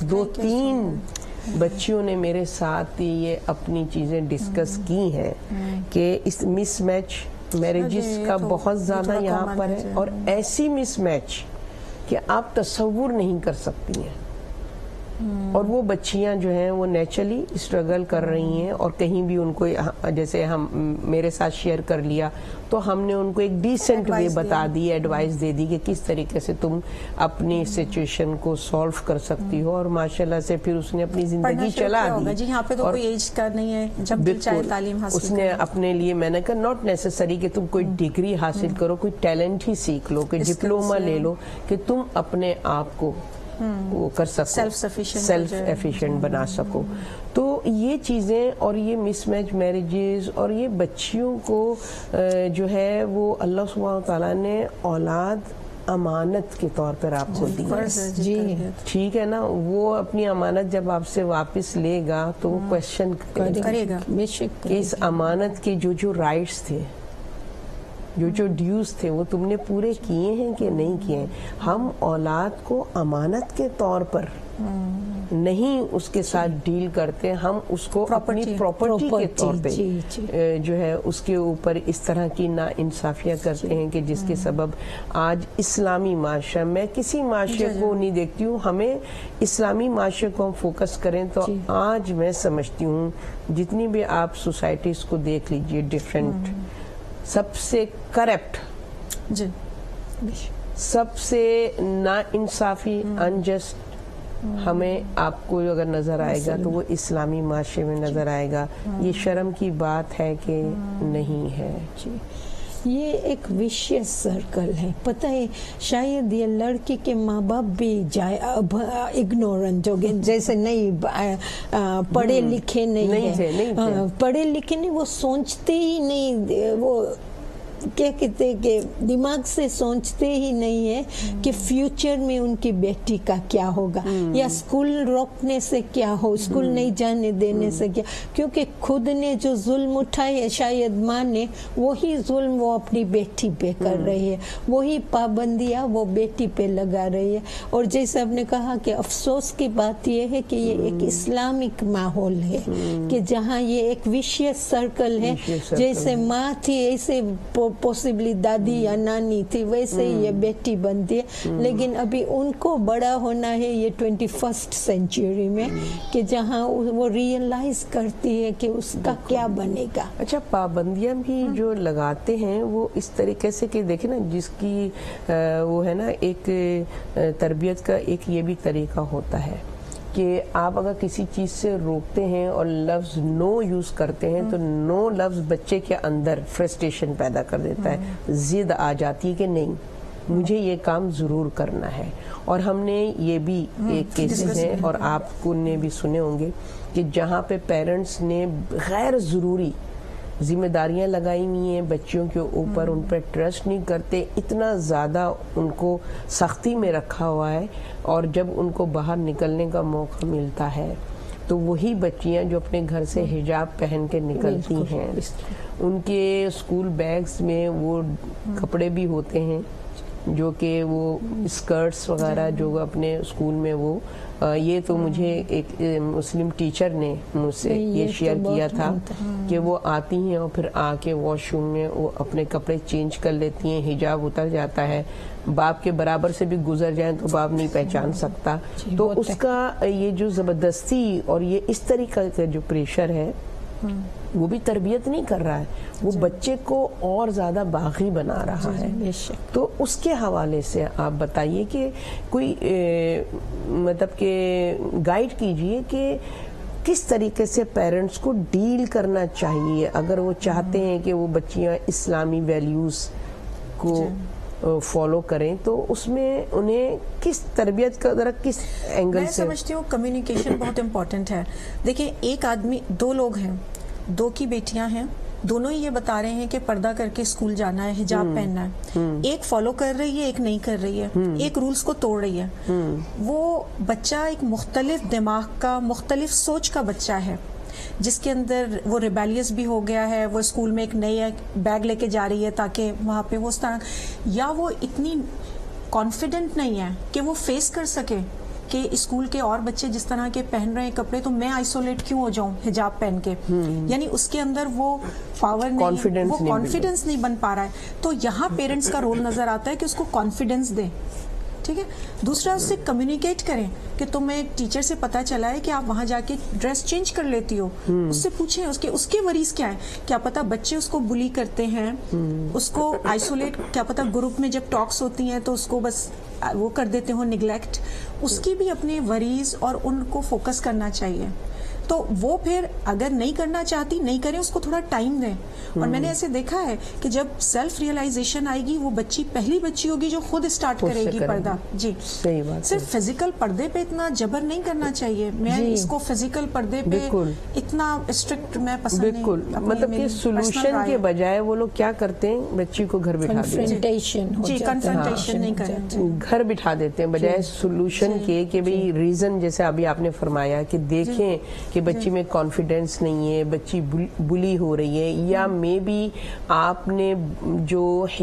2-3 بچیوں نے میرے ساتھ یہ اپنی چیزیں ڈسکس کی ہیں کہ اس مس میچ میرجز کا بہت زیادہ یہاں پر ہے, اور ایسی مس میچ کہ آپ تصور نہیں کر سکتی ہیں. اور وہ بچیاں جو ہیں وہ نیچرلی اسٹرگل کر رہی ہیں, اور کہیں بھی ان کو جیسے ہم میرے ساتھ شیئر کر لیا تو ہم نے ان کو ایک ڈیسنٹ وے بتا دی, ایڈوائس دے دی کہ کس طریقے سے تم اپنی سچویشن کو سالو کر سکتی ہو, اور ماشاءاللہ سے پھر اس نے اپنی زندگی چلا دی. جی یہاں پہ تو کوئی ایج کا نہیں ہے, جب دل چاہے تعلیم حاصل اس نے اپنے لیے, میں نے کہا ناٹ نیسسری کہ تم کوئی ڈگری حاصل کرو, کوئی ٹیلنٹ ہی سیکھ لو, کوئی ڈپلوما لے لو کہ تم اپنے آپ کو وہ کر سکو, سیلف ایفیشینٹ بنا سکو. تو یہ چیزیں اور یہ مس میچ میرجز اور یہ بچیوں کو جو ہے وہ اللہ سبحانہ تعالیٰ نے اولاد امانت کے طور پر آپ کو دی. جی ٹھیک ہے نا, وہ اپنی امانت جب آپ سے واپس لے گا تو وہ کوشچن کرے گا کہ اس امانت کے جو رائٹس تھے, جو ڈیوز تھے, وہ تم نے پورے کیے ہیں کہ نہیں کیے ہیں. ہم اولاد کو امانت کے طور پر نہیں اس کے ساتھ ڈیل کرتے, ہم اس کو اپنی پراپرٹی کے طور پہ جو ہے اس کے اوپر اس طرح کی نا انصافیاں کرتے ہیں کہ جس کے سبب آج اسلامی معاشرہ, میں کسی معاشرے کو نہیں دیکھتی ہوں, ہمیں اسلامی معاشرے کو ہم فوکس کریں تو آج میں سمجھتی ہوں جتنی بھی آپ سوسائٹیز کو دیکھ لیجئے ڈفرینٹ, سب سے کرپٹ, سب سے نا انصافی, انجسٹ ہمیں آپ کو اگر نظر آئے گا تو وہ اسلامی معاشرے میں نظر آئے گا. یہ شرم کی بات ہے کہ نہیں ہے. یہ ایک ویشیس سرکل ہے, پتہ ہے شاید یہ لڑکی کے ماں باپ بھی اگنورنٹ ہو گئے, جیسے نہیں پڑھے لکھے نہیں ہیں, پڑھے لکھے نہیں, وہ سوچتے ہی نہیں, وہ کیا کہتے ہیں کہ دماغ سے سوچتے ہی نہیں ہے کہ فیوچر میں ان کی بیٹی کا کیا ہوگا, یا اسکول روکنے سے کیا ہو, اسکول نہیں جانے دینے سے کیا, کیونکہ خود نے جو ظلم اٹھائے ہے شاید ماں نے, وہی ظلم وہ اپنی بیٹی پہ کر رہی ہے, وہی پابندیاں وہ بیٹی پہ لگا رہی ہے. اور جیسے آپ نے کہا کہ افسوس کی بات یہ ہے کہ یہ ایک اسلامک ماحول ہے کہ جہاں یہ ایک ویشیس سرکل ہے, جیسے ماں تھی ایسے پوسیبلی دادی یا نانی تھی ویسے ہی یہ بیٹی بنتی ہے. لیکن ابھی ان کو بڑا ہونا ہے یہ 21st سینچری میں, کہ جہاں وہ ریئلائز کرتی ہے کہ اس کا کیا بنے گا. اچھا, پابندیاں بھی جو لگاتے ہیں وہ اس طریقے سے کہ دیکھیں نا, جس کی وہ ہے نا ایک تربیت کا ایک یہ بھی طریقہ ہوتا ہے کہ آپ اگر کسی چیز سے روکتے ہیں اور لفظ نو یوز کرتے ہیں تو نو لفظ بچے کے اندر فرسٹریشن پیدا کر دیتا ہے, ضد آ جاتی ہے کہ نہیں مجھے یہ کام ضرور کرنا ہے. اور ہم نے یہ بھی ایک کیسز ہیں اور آپ کو نے بھی سنے ہوں گے کہ جہاں پہ پیرنٹس نے غیر ضروری ذمہ داریاں لگائی ہوئی ہیں بچیوں کے اوپر, ان پر ٹرسٹ نہیں کرتے, اتنا زیادہ ان کو سختی میں رکھا ہوا ہے, اور جب ان کو باہر نکلنے کا موقع ملتا ہے تو وہی بچیاں جو اپنے گھر سے حجاب پہن کے نکلتی ہیں, ان کے اسکول بیگز میں وہ کپڑے بھی ہوتے ہیں جو کہ وہ اسکرٹس وغیرہ جو اپنے اسکول میں وہ یہ تو مجھے ایک مسلم ٹیچر نے مجھ سے یہ شیئر کیا تھا کہ وہ آتی ہیں اور پھر آ کے واش روم میں وہ اپنے کپڑے چینج کر لیتی ہیں, حجاب اتر جاتا ہے, باپ کے برابر سے بھی گزر جائیں تو باپ نہیں پہچان سکتا. تو اس کا یہ جو زبردستی اور یہ اس طریقے کا جو پریشر ہے وہ بھی تربیت نہیں کر رہا ہے, وہ بچے کو اور زیادہ باغی بنا رہا ہے. تو اس کے حوالے سے آپ بتائیے کہ کوئی مطلب کہ گائیڈ کیجئے کہ کس طریقے سے پیرنٹس کو ڈیل کرنا چاہیے اگر وہ چاہتے ہیں کہ وہ بچیاں اسلامی ویلیوز کو فالو کریں, تو اس میں انہیں کس تربیت کا ذرا کس اینگل سے؟ میں سمجھتی ہوں کمیونیکیشن بہت امپورٹنٹ ہے. دیکھیں ایک آدمی, دو لوگ ہیں, دو کی بیٹیاں ہیں, دونوں ہی یہ بتا رہے ہیں کہ پردہ کر کے اسکول جانا ہے, حجاب پہننا ہے. ایک فالو کر رہی ہے, ایک نہیں کر رہی ہے, ایک رولز کو توڑ رہی ہے. وہ بچہ ایک مختلف دماغ کا, مختلف سوچ کا بچہ ہے, جس کے اندر وہ ریبیلیس بھی ہو گیا ہے. وہ اسکول میں ایک نئی بیگ لے کے جا رہی ہے تاکہ وہاں پہ وہ اس طرح, یا وہ اتنی کانفیڈنٹ نہیں ہے کہ وہ فیس کر سکے کہ اسکول کے اور بچے جس طرح کے پہن رہے ہیں کپڑے تو میں آئسولیٹ کیوں ہو جاؤں حجاب پہن کے. یعنی اس کے اندر وہ پاور نہیں, وہ کانفیڈنس نہیں بن پا رہا ہے. تو یہاں پیرنٹس کا رول نظر آتا ہے کہ اس کو کانفیڈنس دیں, ٹھیک ہے. دوسرا اس سے کمیونیکیٹ کریں کہ تمہیں ٹیچر سے پتا چلا ہے کہ آپ وہاں جا کے ڈریس چینج کر لیتی ہو, اس سے پوچھیں اس کے وریز کیا ہے. کیا پتا بچے اس کو بلی کرتے ہیں, اس کو آئسولیٹ, کیا پتا گروپ میں جب ٹاکس ہوتی ہیں تو اس کو بس وہ کر دیتے ہو نیگلیکٹ. اس کی بھی اپنے وریز اور ان کو فوکس کرنا چاہیے. تو وہ پھر اگر نہیں کرنا چاہتی نہیں کریں, اس کو تھوڑا ٹائم دیں. اور میں نے ایسے دیکھا ہے کہ جب سیلف ریئلائزیشن آئے گی وہ بچی پہلی بچی ہوگی جو خود اسٹارٹ کرے گی پردہ. جی صحیح بات. صرف فزیکل پردے پہ اتنا جبر نہیں کرنا چاہیے. میں اس کو فزیکل پردے پہ اتنا اسٹرکٹ میں پسند نہیں. بالکل, مطلب کہ سولوشن کے بجائے وہ لوگ کیا کرتے ہیں, بچی کو گھر بٹھا دیتے ہیں. جی کنفرنٹیشن نہیں کرتے, گھر بٹھا دیتے ہیں بجائے سولوشن کے کہ بھئی ریزن جیسے ابھی آپ نے فرمایا کہ دیکھیں کہ بچی میں کانفیڈنس نہیں ہے, بچی بلی ہو رہی ہے, یا مے بی آپ نے جو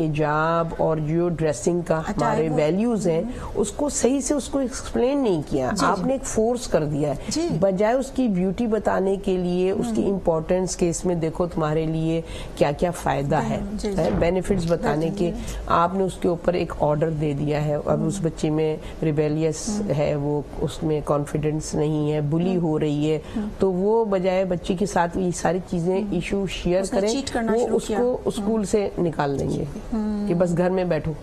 حجاب اور جو ڈریسنگ کا ہمارے ویلیوز ہیں اس کو صحیح سے اس کو ایکسپلین نہیں کیا, آپ نے ایک فورس کر دیا ہے بجائے اس کی بیوٹی بتانے کے لیے, اس کی امپورٹنس کے اس میں دیکھو تمہارے لیے کیا کیا فائدہ ہے, بینیفٹس بتانے کے. آپ نے اس کے اوپر ایک آرڈر دے دیا ہے. اب اس بچے میں ریبیلیس ہے, وہ اس میں کانفیڈنس نہیں ہے, بلی ہو رہی ہے, تو وہ بجائے بچی کے ساتھ یہ ساری چیزیں ایشو شیئر کریں, وہ اس کو اسکول سے نکال دیں گے کہ بس گھر میں بیٹھو.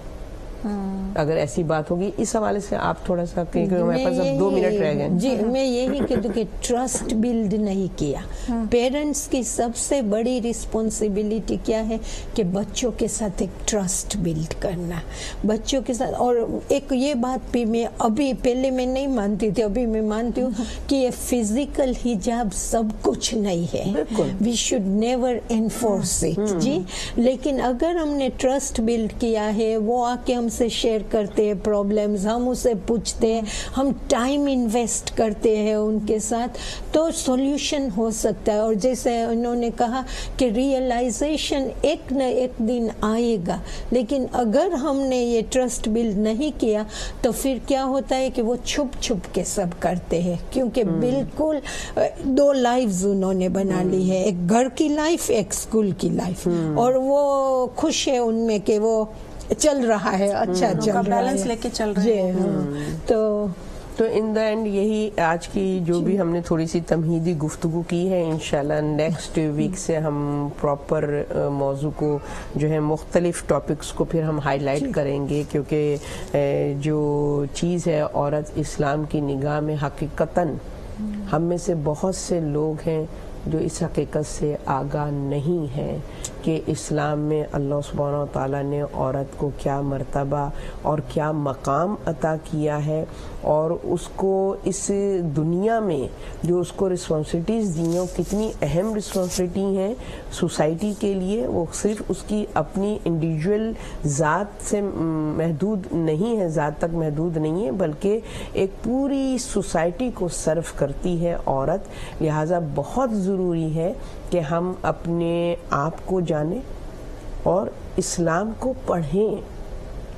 اگر ایسی بات ہوگی, اس حوالے سے آپ تھوڑا سا, کیونکہ ہمارے پاس اب 2 منٹ رہ گئے. جی میں یہی کہتی کہ ٹرسٹ بلڈ نہیں کیا. پیرنٹس کی سب سے بڑی رسپانسبلٹی کیا ہے کہ بچوں کے ساتھ ایک ٹرسٹ بلڈ کرنا, بچوں کے ساتھ. اور ایک یہ بات بھی میں ابھی پہلے میں نہیں مانتی تھی, ابھی میں مانتی ہوں کہ یہ فزیکل حجاب سب کچھ نہیں ہے, we should never enforce it. جی لیکن اگر ہم نے ٹرسٹ بلڈ کیا ہے, وہ آ کے ہم سے شیئر کرتے ہیں پرابلمز, ہم اسے پوچھتے ہیں, ہم ٹائم انویسٹ کرتے ہیں ان کے ساتھ, تو سولوشن ہو سکتا ہے. اور جیسے انہوں نے کہا کہ ریئلائزیشن ایک نہ ایک دن آئے گا, لیکن اگر ہم نے یہ ٹرسٹ بلڈ نہیں کیا تو پھر کیا ہوتا ہے کہ وہ چھپ چھپ کے سب کرتے ہیں, کیونکہ بالکل 2 لائفز انہوں نے بنا لی ہے, ایک گھر کی لائف, ایک اسکول کی لائف, اور وہ خوش ہے ان میں کہ وہ چل رہا ہے, اچھا چل رہا ہے, بیلنس لے کے چل رہے ہیں. تو ان دا اینڈ یہی آج کی جو بھی ہم نے تھوڑی سی تمہیدی گفتگو کی ہے, انشاءاللہ نیکسٹ ویک سے ہم پراپر موضوع کو جو ہے مختلف ٹاپکس کو پھر ہم ہائی لائٹ کریں گے, کیونکہ جو چیز ہے عورت اسلام کی نگاہ میں حقیقتاً ہم میں سے بہت سے لوگ ہیں جو اس حقیقت سے آگاہ نہیں ہیں کہ اسلام میں اللہ سبحانہ و تعالیٰ نے عورت کو کیا مرتبہ اور کیا مقام عطا کیا ہے, اور اس کو اس دنیا میں جو اس کو رسپانسبلٹیز دی ہیں وہ کتنی اہم رسپانسبلٹی ہیں سوسائٹی کے لیے. وہ صرف اس کی اپنی انڈیویجول ذات سے محدود نہیں ہے, ذات تک محدود نہیں ہے, بلکہ ایک پوری سوسائٹی کو سرو کرتی ہے عورت. لہٰذا بہت ضروری ہے کہ ہم اپنے آپ کو جانیں اور اسلام کو پڑھیں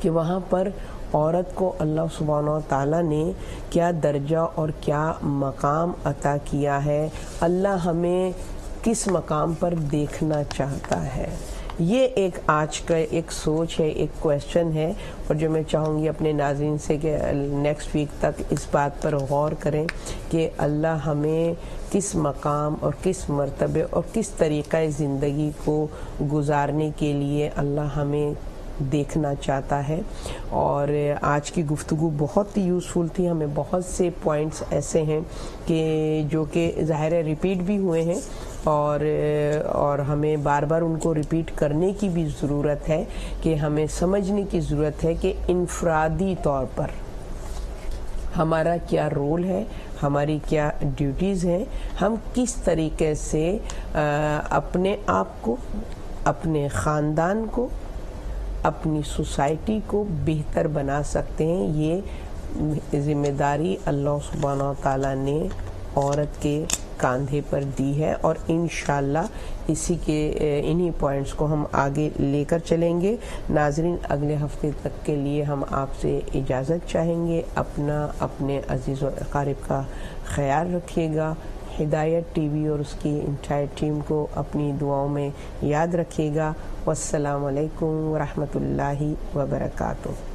کہ وہاں پر عورت کو اللہ سبحانہ و تعالیٰ نے کیا درجہ اور کیا مقام عطا کیا ہے، اللہ ہمیں کس مقام پر دیکھنا چاہتا ہے. یہ ایک آج کا ایک سوچ ہے، ایک کویشچن ہے، اور جو میں چاہوں گی اپنے ناظرین سے کہ نیکسٹ ویک تک اس بات پر غور کریں کہ اللہ ہمیں کس مقام اور کس مرتبے اور کس طریقہ زندگی کو گزارنے کے لیے اللہ ہمیں دیکھنا چاہتا ہے. اور آج کی گفتگو بہت ہی یوزفل تھی. ہمیں بہت سے پوائنٹس ایسے ہیں کہ جو کہ ظاہر ہے ریپیٹ بھی ہوئے ہیں، اور ہمیں بار بار ان کو ریپیٹ کرنے کی بھی ضرورت ہے، کہ ہمیں سمجھنے کی ضرورت ہے کہ انفرادی طور پر ہمارا کیا رول ہے، ہماری کیا ڈیوٹیز ہیں، ہم کس طریقے سے اپنے آپ کو، اپنے خاندان کو، اپنی سوسائٹی کو بہتر بنا سکتے ہیں. یہ ذمہ داری اللہ سبحانہ و تعالیٰ نے عورت کے کاندھے پر دی ہے، اور انشاءاللہ انہی پوائنٹس کو ہم آگے لے کر چلیں گے. ناظرین، اگلے ہفتے تک کے لیے ہم آپ سے اجازت چاہیں گے. اپنے عزیز و اقارب کا خیال رکھیے گا. ہدایت ٹی وی اور اس کی انٹائر ٹیم کو اپنی دعاؤں میں یاد رکھیے گا. والسلام علیکم ورحمۃ اللہ وبرکاتہ.